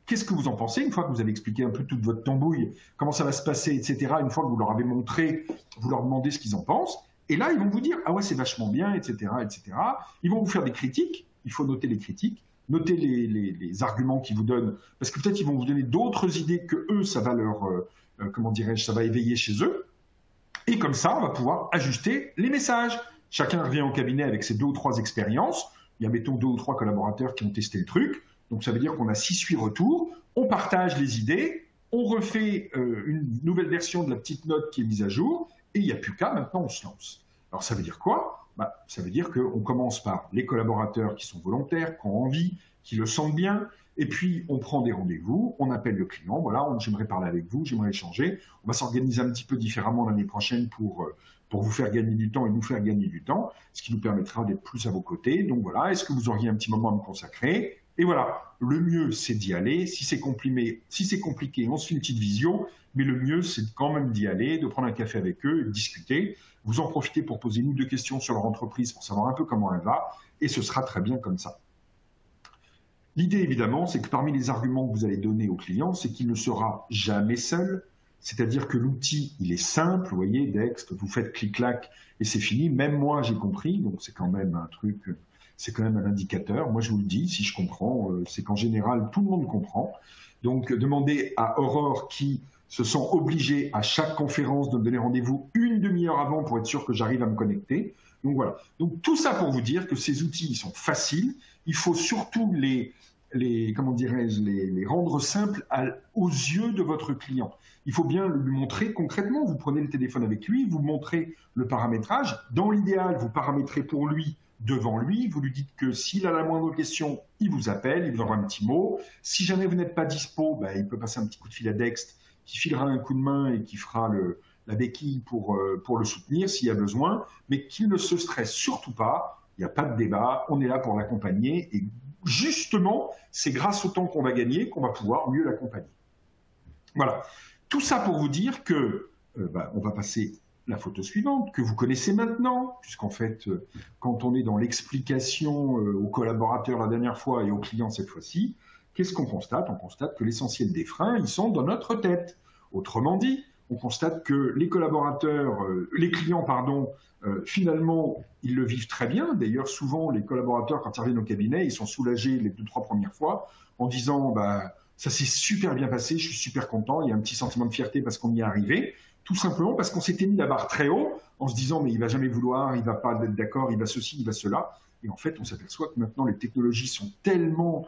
[SPEAKER 2] qu'est-ce que vous en pensez une fois que vous avez expliqué un peu toute votre tambouille, comment ça va se passer, etc. Une fois que vous leur avez montré, vous leur demandez ce qu'ils en pensent. Et là, ils vont vous dire « Ah ouais, c'est vachement bien, etc. etc. » Ils vont vous faire des critiques. Il faut noter les critiques, noter les arguments qu'ils vous donnent, parce que peut-être ils vont vous donner d'autres idées que eux, ça va leur, comment dirais-je, ça va éveiller chez eux. Et comme ça, on va pouvoir ajuster les messages. Chacun revient au cabinet avec ses 2 ou 3 expériences. Il y a, mettons, 2 ou 3 collaborateurs qui ont testé le truc. Donc, ça veut dire qu'on a 6-8 retours. On partage les idées. On refait une nouvelle version de la petite note qui est mise à jour. Et il n'y a plus qu'à, maintenant, on se lance. Alors, ça veut dire quoi? Ça veut dire qu'on commence par les collaborateurs qui sont volontaires, qui ont envie, qui le sentent bien. Et puis, on prend des rendez-vous, on appelle le client, voilà, j'aimerais parler avec vous, j'aimerais échanger. On va s'organiser un petit peu différemment l'année prochaine pour vous faire gagner du temps et nous faire gagner du temps, ce qui nous permettra d'être plus à vos côtés. Donc voilà, est-ce que vous auriez un petit moment à me consacrer? Et voilà, le mieux, c'est d'y aller. Si c'est compliqué, on se fait une petite visio, mais le mieux, c'est quand même d'y aller, de prendre un café avec eux et de discuter. Vous en profitez pour poser 1 ou 2 questions sur leur entreprise pour savoir un peu comment elle va, et ce sera très bien comme ça. L'idée, évidemment, c'est que parmi les arguments que vous allez donner au client, c'est qu'il ne sera jamais seul. C'est-à-dire que l'outil, il est simple. Vous voyez, Dext, vous faites clic-clac et c'est fini. Même moi, j'ai compris. Donc, c'est quand même un truc, c'est quand même un indicateur. Moi, je vous le dis, si je comprends, c'est qu'en général, tout le monde comprend. Donc, demandez à Aurore qui se sent obligée à chaque conférence de me donner rendez-vous 1 demi-heure avant pour être sûr que j'arrive à me connecter. Donc, voilà. Donc, tout ça pour vous dire que ces outils, ils sont faciles. Il faut surtout les rendre simples aux yeux de votre client. Il faut bien lui montrer concrètement. Vous prenez le téléphone avec lui, vous montrez le paramétrage. Dans l'idéal, vous paramétrez pour lui, devant lui. Vous lui dites que s'il a la moindre question, il vous appelle, il vous envoie un petit mot. Si jamais vous n'êtes pas dispo, il peut passer un petit coup de fil à Dext, qui filera un coup de main et qui fera la béquille pour le soutenir s'il y a besoin. Mais qu'il ne se stresse surtout pas. Il n'y a pas de débat. On est là pour l'accompagner. Et justement, c'est grâce au temps qu'on va gagner qu'on va pouvoir mieux l'accompagner. Voilà. Tout ça pour vous dire que, on va passer la photo suivante, que vous connaissez maintenant, puisqu'en fait, quand on est dans l'explication aux collaborateurs la dernière fois et aux clients cette fois-ci, qu'est-ce qu'on constate? On constate que l'essentiel des freins, ils sont dans notre tête. Autrement dit, on constate que les clients, finalement, ils le vivent très bien. D'ailleurs, souvent, les collaborateurs, quand ils reviennent au cabinet, ils sont soulagés les 2-3 premières fois en disant ça s'est super bien passé, je suis super content, il y a un petit sentiment de fierté parce qu'on y est arrivé, tout simplement parce qu'on s'était mis la barre très haut en se disant mais il va jamais vouloir, il va pas être d'accord, il va ceci, il va cela. Et en fait, on s'aperçoit que maintenant, les technologies sont tellement,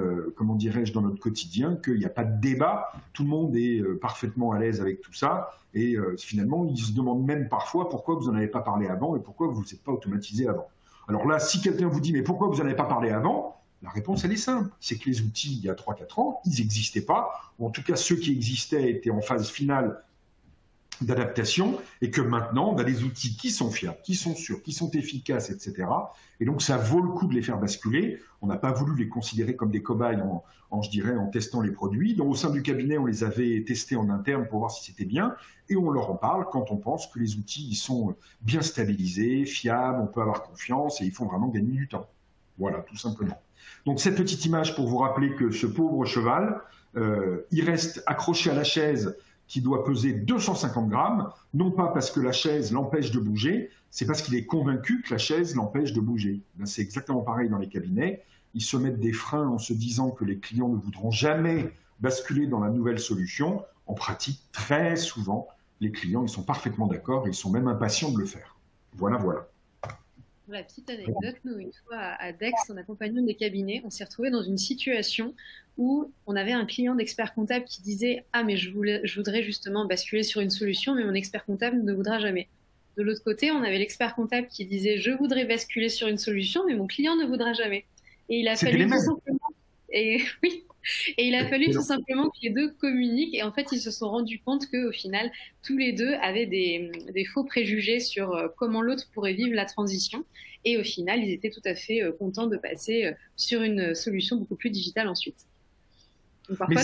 [SPEAKER 2] dans notre quotidien qu'il n'y a pas de débat. Tout le monde est parfaitement à l'aise avec tout ça. Et finalement, ils se demandent même parfois pourquoi vous n'en avez pas parlé avant et pourquoi vous ne vous êtes pas automatisé avant. Alors là, si quelqu'un vous dit « mais pourquoi vous n'en avez pas parlé avant ?» La réponse, elle est simple. C'est que les outils, il y a 3-4 ans, ils n'existaient pas. Ou en tout cas, ceux qui existaient étaient en phase finale d'adaptation, et que maintenant, on a des outils qui sont fiables, qui sont sûrs, qui sont efficaces, etc. Et donc, ça vaut le coup de les faire basculer. On n'a pas voulu les considérer comme des cobayes en testant les produits. Donc, au sein du cabinet, on les avait testés en interne pour voir si c'était bien, et on leur en parle quand on pense que les outils ils sont bien stabilisés, fiables, on peut avoir confiance, et ils font vraiment gagner du temps. Voilà, tout simplement. Donc, cette petite image pour vous rappeler que ce pauvre cheval, il reste accroché à la chaise qui doit peser 250 grammes, non pas parce que la chaise l'empêche de bouger, c'est parce qu'il est convaincu que la chaise l'empêche de bouger. C'est exactement pareil dans les cabinets. Ils se mettent des freins en se disant que les clients ne voudront jamais basculer dans la nouvelle solution. En pratique, très souvent, les clients ils sont parfaitement d'accord et ils sont même impatients de le faire. Voilà, voilà.
[SPEAKER 1] Pour la petite anecdote, nous, une fois à Dext, en accompagnement des cabinets, on s'est retrouvé dans une situation où on avait un client d'expert comptable qui disait « Ah, mais je voudrais justement basculer sur une solution, mais mon expert comptable ne voudra jamais. » De l'autre côté, on avait l'expert comptable qui disait « Je voudrais basculer sur une solution, mais mon client ne voudra jamais. » Et il a fallu tout simplement... Et oui. Et il a fallu tout simplement que les deux communiquent, et en fait ils se sont rendus compte qu'au final tous les deux avaient des faux préjugés sur comment l'autre pourrait vivre la transition, et au final ils étaient tout à fait contents de passer sur une solution beaucoup plus digitale ensuite. Donc, parfois,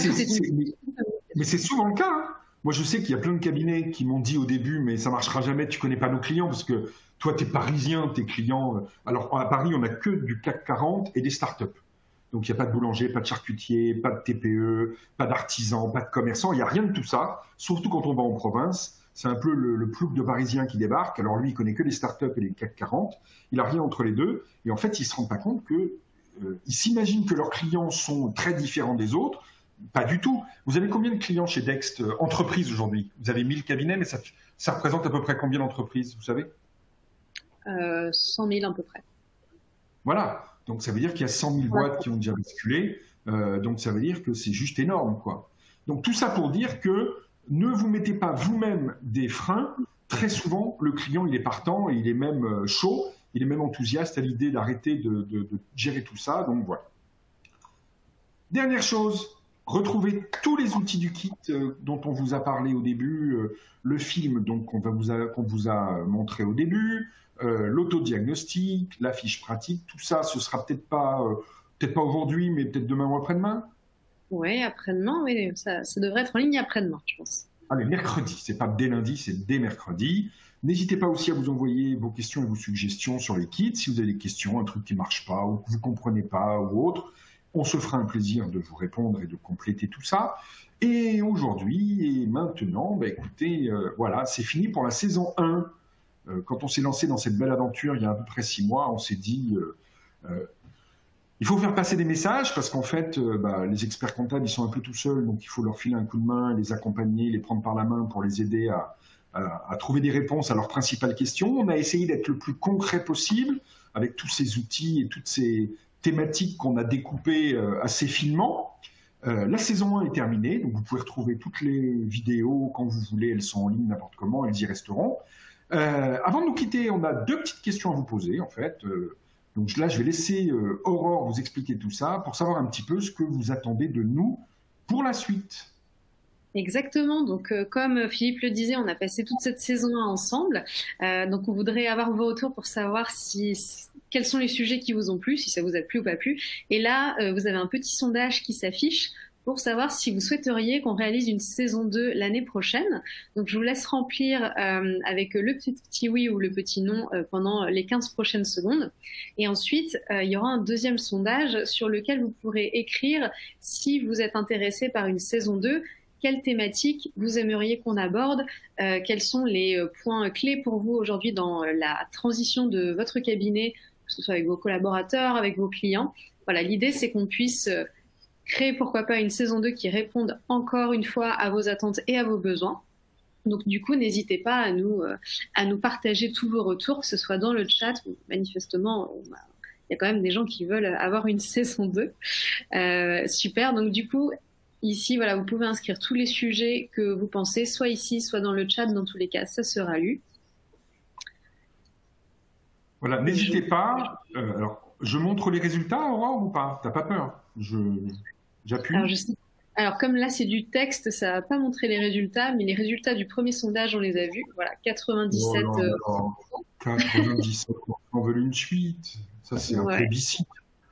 [SPEAKER 2] mais c'est souvent le cas, hein. Moi je sais qu'il y a plein de cabinets qui m'ont dit au début mais ça marchera jamais, tu connais pas nos clients parce que toi t'es parisien, tes clients, alors à Paris on a que du CAC 40 et des startups. Donc il n'y a pas de boulanger, pas de charcutier, pas de TPE, pas d'artisan, pas de commerçant, il n'y a rien de tout ça, surtout quand on va en province. C'est un peu le plouc de Parisien qui débarque. Alors lui, il connaît que les startups et les CAC 40. Il n'a rien entre les deux. Et en fait, il ne se rend pas compte qu'ils s'imaginent que leurs clients sont très différents des autres. Pas du tout. Vous avez combien de clients chez Dext entreprises aujourd'hui? Vous avez 1000 cabinets, mais ça représente à peu près combien d'entreprises, vous savez?
[SPEAKER 1] 100 000 à peu près.
[SPEAKER 2] Voilà. Donc ça veut dire qu'il y a 100 000 boîtes qui ont déjà basculé. Donc ça veut dire que c'est juste énorme, quoi. Donc tout ça pour dire que ne vous mettez pas vous-même des freins. Très souvent, le client, il est partant, et il est même chaud, il est même enthousiaste à l'idée d'arrêter de gérer tout ça. Donc voilà. Dernière chose, retrouvez tous les outils du kit dont on vous a parlé au début, le film qu'on vous a montré au début, l'autodiagnostic, la fiche pratique, tout ça, ce sera peut-être pas aujourd'hui, mais peut-être demain ou après-demain.
[SPEAKER 1] Oui, après-demain, oui, ça devrait être en ligne après-demain, je pense.
[SPEAKER 2] Allez, mercredi, c'est pas dès lundi, c'est dès mercredi. N'hésitez pas aussi à vous envoyer vos questions et vos suggestions sur les kits. Si vous avez des questions, un truc qui ne marche pas ou que vous ne comprenez pas ou autre, on se fera un plaisir de vous répondre et de compléter tout ça. Et aujourd'hui et maintenant, écoutez, voilà, c'est fini pour la saison 1. Quand on s'est lancé dans cette belle aventure il y a à peu près 6 mois, on s'est dit... il faut faire passer des messages parce qu'en fait, les experts comptables, ils sont un peu tout seuls, donc il faut leur filer un coup de main, les accompagner, les prendre par la main pour les aider à trouver des réponses à leurs principales questions. On a essayé d'être le plus concret possible avec tous ces outils et toutes ces thématiques qu'on a découpées assez finement. La saison 1 est terminée, donc vous pouvez retrouver toutes les vidéos quand vous voulez, elles sont en ligne n'importe comment, elles y resteront. Avant de nous quitter, on a 2 petites questions à vous poser en fait. Donc là, je vais laisser Aurore vous expliquer tout ça pour savoir un petit peu ce que vous attendez de nous pour la suite.
[SPEAKER 1] Exactement. Donc, comme Philippe le disait, on a passé toute cette saison 1 ensemble. Donc, on voudrait avoir vos retours pour savoir quels sont les sujets qui vous ont plu, si ça vous a plu ou pas plu. Et là, vous avez un petit sondage qui s'affiche pour savoir si vous souhaiteriez qu'on réalise une saison 2 l'année prochaine. Donc, je vous laisse remplir avec le petit oui ou le petit non pendant les 15 prochaines secondes. Et ensuite, il y aura un deuxième sondage sur lequel vous pourrez écrire si vous êtes intéressé par une saison 2, quelle thématique vous aimeriez qu'on aborde, quels sont les points clés pour vous aujourd'hui dans la transition de votre cabinet, que ce soit avec vos collaborateurs, avec vos clients. Voilà, l'idée, c'est qu'on puisse... créer pourquoi pas une saison 2 qui réponde encore une fois à vos attentes et à vos besoins. Donc du coup, n'hésitez pas à nous partager tous vos retours, que ce soit dans le chat. Manifestement, il y a quand même des gens qui veulent avoir une saison 2. Super, donc du coup, ici, voilà, vous pouvez inscrire tous les sujets que vous pensez, soit ici, soit dans le chat. Dans tous les cas, ça sera lu.
[SPEAKER 2] Voilà, n'hésitez pas. Alors, je montre les résultats, Aurore, ou pas? T'as pas peur? J'appuie.
[SPEAKER 1] Alors, comme là, c'est du texte, ça va pas montrer les résultats, mais les résultats du premier sondage, on les a vus. Voilà, 97.
[SPEAKER 2] 97, on veut une suite. Ça, c'est un plébiscite.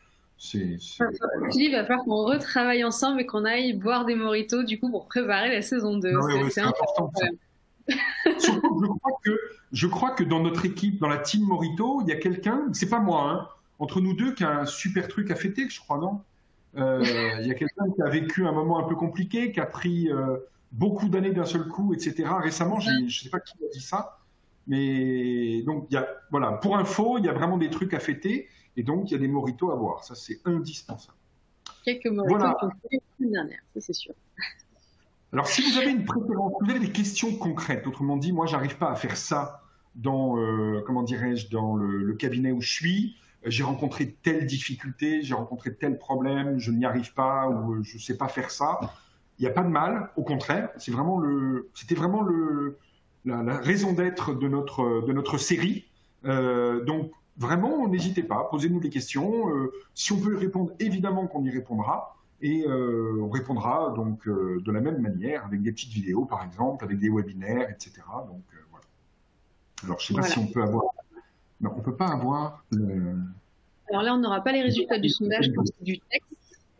[SPEAKER 1] Il va falloir qu'on retravaille ensemble et qu'on aille boire des mojitos, du coup, pour préparer la saison 2.
[SPEAKER 2] C'est important. Surtout, je crois que dans notre équipe, dans la team Morito, il y a quelqu'un, c'est pas moi, hein, entre nous deux, qui a un super truc à fêter, je crois, non? Il y a quelqu'un qui a vécu un moment un peu compliqué, qui a pris beaucoup d'années d'un seul coup, etc. Récemment, je ne sais pas qui a dit ça, mais donc voilà, pour info, il y a vraiment des trucs à fêter, et donc il y a des mojitos à boire. Ça, c'est indispensable.
[SPEAKER 1] Quelques mojitos qu'on fait la semaine dernière, ça c'est sûr.
[SPEAKER 2] Alors, si vous avez une préférence, vous avez des questions concrètes, autrement dit, moi, j'arrive pas à faire ça dans, comment dirais-je, dans le cabinet où je suis. J'ai rencontré telle difficulté, j'ai rencontré tel problème, je n'y arrive pas ou je ne sais pas faire ça. Il n'y a pas de mal, au contraire, c'était vraiment la raison d'être de notre série. Donc vraiment, n'hésitez pas, posez-nous des questions. Si on peut y répondre, évidemment qu'on y répondra. Et on répondra donc de la même manière, avec des petites vidéos par exemple, avec des webinaires, etc. Donc voilà. Alors je ne sais pas si on peut avoir... Non, on ne peut pas avoir...
[SPEAKER 1] Alors là, on n'aura pas les résultats du sondage comme c'est du texte.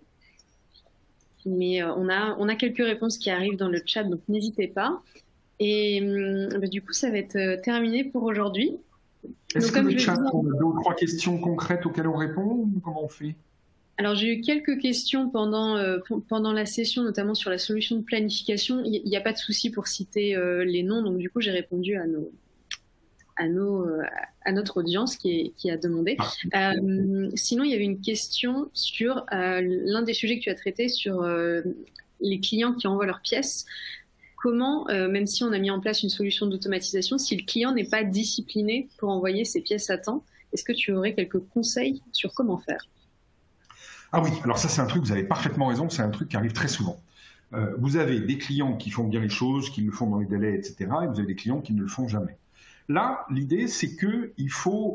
[SPEAKER 1] Mais on a quelques réponses qui arrivent dans le chat, donc n'hésitez pas. Et du coup, ça va être terminé pour aujourd'hui.
[SPEAKER 2] Est-ce que le chat, on a 2 ou 3 questions concrètes auxquelles on répond ou comment on fait?
[SPEAKER 1] Alors, j'ai eu quelques questions pendant la session, notamment sur la solution de planification. Il n'y a pas de souci pour citer les noms, donc du coup, j'ai répondu à notre audience qui a demandé. Sinon, il y avait une question sur l'un des sujets que tu as traité sur les clients qui envoient leurs pièces. Comment, même si on a mis en place une solution d'automatisation, si le client n'est pas discipliné pour envoyer ses pièces à temps, est-ce que tu aurais quelques conseils sur comment faire?
[SPEAKER 2] Ah oui, alors ça c'est un truc, vous avez parfaitement raison, c'est un truc qui arrive très souvent. Vous avez des clients qui font bien les choses, qui le font dans les délais, etc. Et vous avez des clients qui ne le font jamais. Là, l'idée c'est qu'il faut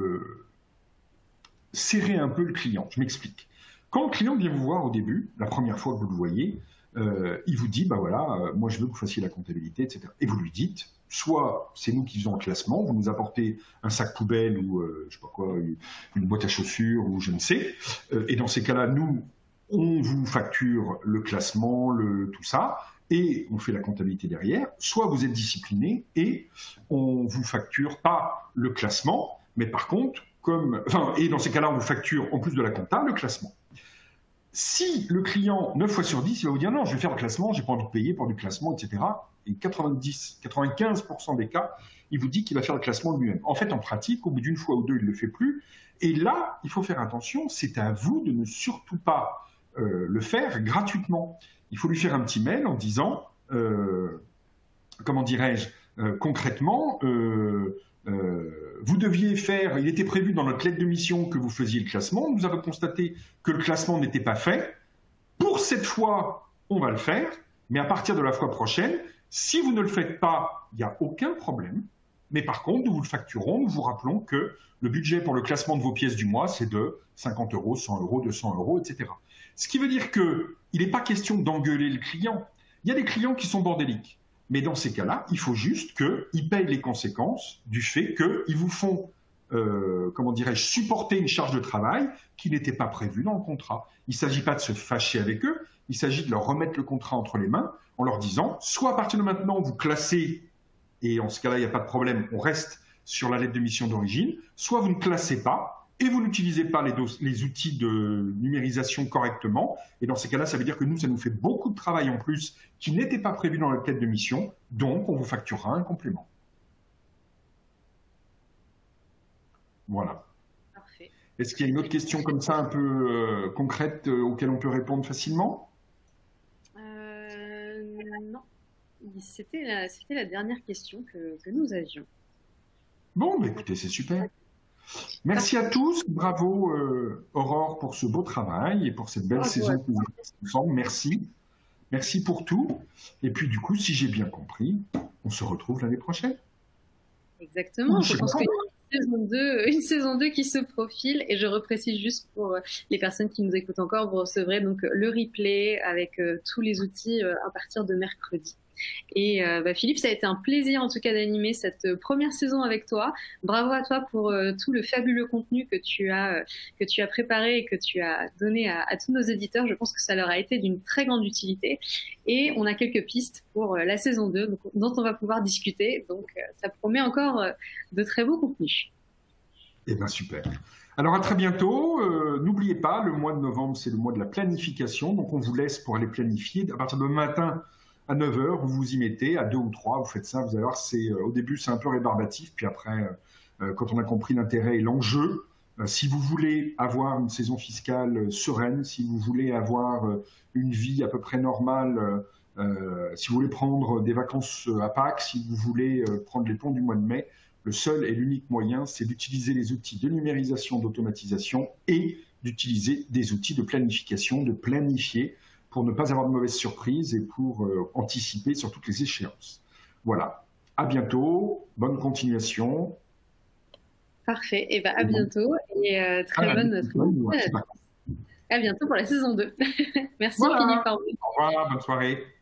[SPEAKER 2] serrer un peu le client. Je m'explique. Quand le client vient vous voir au début, la première fois que vous le voyez, il vous dit, bah voilà, moi je veux que vous fassiez la comptabilité, etc. Et vous lui dites, soit c'est nous qui faisons le classement, vous nous apportez un sac poubelle ou je sais pas quoi, une boîte à chaussures ou je ne sais. Et dans ces cas-là, nous, on vous facture le classement, tout ça, et on fait la comptabilité derrière. Soit vous êtes discipliné et on vous facture pas le classement, mais par contre, et dans ces cas-là, on vous facture en plus de la compta le classement. Si le client, 9 fois sur 10, il va vous dire non, je vais faire le classement, j'ai pas envie de payer pour du classement, etc. Et 95% des cas, il vous dit qu'il va faire le classement lui-même. En fait, en pratique, au bout d'une fois ou deux, il ne le fait plus. Et là, il faut faire attention, c'est à vous de ne surtout pas le faire gratuitement. Il faut lui faire un petit mail en disant, comment dirais-je, concrètement, vous deviez faire, il était prévu dans notre lettre de mission que vous faisiez le classement, nous avons constaté que le classement n'était pas fait. Pour cette fois, on va le faire, mais à partir de la fois prochaine, si vous ne le faites pas, il n'y a aucun problème. Mais par contre, nous vous le facturons, nous vous rappelons que le budget pour le classement de vos pièces du mois, c'est de 50 €, 100 €, 200 €, etc. Ce qui veut dire qu'il n'est pas question d'engueuler le client. Il y a des clients qui sont bordéliques. Mais dans ces cas-là, il faut juste qu'ils payent les conséquences du fait qu'ils vous font, comment dirais-je, supporter une charge de travail qui n'était pas prévue dans le contrat. Il ne s'agit pas de se fâcher avec eux, il s'agit de leur remettre le contrat entre les mains en leur disant, soit à partir de maintenant, vous classez, et en ce cas-là, il n'y a pas de problème, on reste sur la lettre de mission d'origine, soit vous ne classez pas, et vous n'utilisez pas les outils de numérisation correctement. Et dans ces cas-là, ça veut dire que nous, ça nous fait beaucoup de travail en plus qui n'était pas prévu dans la lettre de mission. Donc, on vous facturera un complément. Voilà.
[SPEAKER 1] Parfait.
[SPEAKER 2] Est-ce qu'il y a une autre question comme ça, un peu concrète, auquel on peut répondre facilement?
[SPEAKER 1] Non. C'était la dernière question que nous avions.
[SPEAKER 2] Bon, bah, écoutez, c'est super. Merci à tous, bravo Aurore pour ce beau travail et pour cette belle saison que vous avez ensemble. Merci. Merci pour tout. Et puis du coup, si j'ai bien compris, on se retrouve l'année prochaine.
[SPEAKER 1] Exactement, je pense qu'il y a une saison 2 qui se profile et je reprécise juste pour les personnes qui nous écoutent encore, vous recevrez donc le replay avec tous les outils à partir de mercredi. Et Philippe, ça a été un plaisir en tout cas d'animer cette première saison avec toi. Bravo à toi pour tout le fabuleux contenu que tu as préparé et que tu as donné à tous nos éditeurs. Je pense que ça leur a été d'une très grande utilité. Et on a quelques pistes pour la saison 2 donc, dont on va pouvoir discuter. Donc ça promet encore de très beaux contenus.
[SPEAKER 2] Eh bien super. Alors à très bientôt. N'oubliez pas, le mois de novembre, c'est le mois de la planification. Donc on vous laisse pour aller planifier. À partir de matin, à 9 h, vous vous y mettez, à 2 ou 3, vous faites ça, vous allez voir, au début c'est un peu rébarbatif, puis après, quand on a compris l'intérêt et l'enjeu, si vous voulez avoir une saison fiscale sereine, si vous voulez avoir une vie à peu près normale, si vous voulez prendre des vacances à Pâques, si vous voulez prendre les ponts du mois de mai, le seul et l'unique moyen, c'est d'utiliser les outils de numérisation, d'automatisation et d'utiliser des outils de planification, de planifier, pour ne pas avoir de mauvaises surprises et pour anticiper sur toutes les échéances. Voilà. À bientôt. Bonne continuation.
[SPEAKER 1] Parfait. Et à bientôt. Et très bonne. À bientôt pour la saison 2. Merci Philippe.
[SPEAKER 2] Au revoir. Bonne soirée.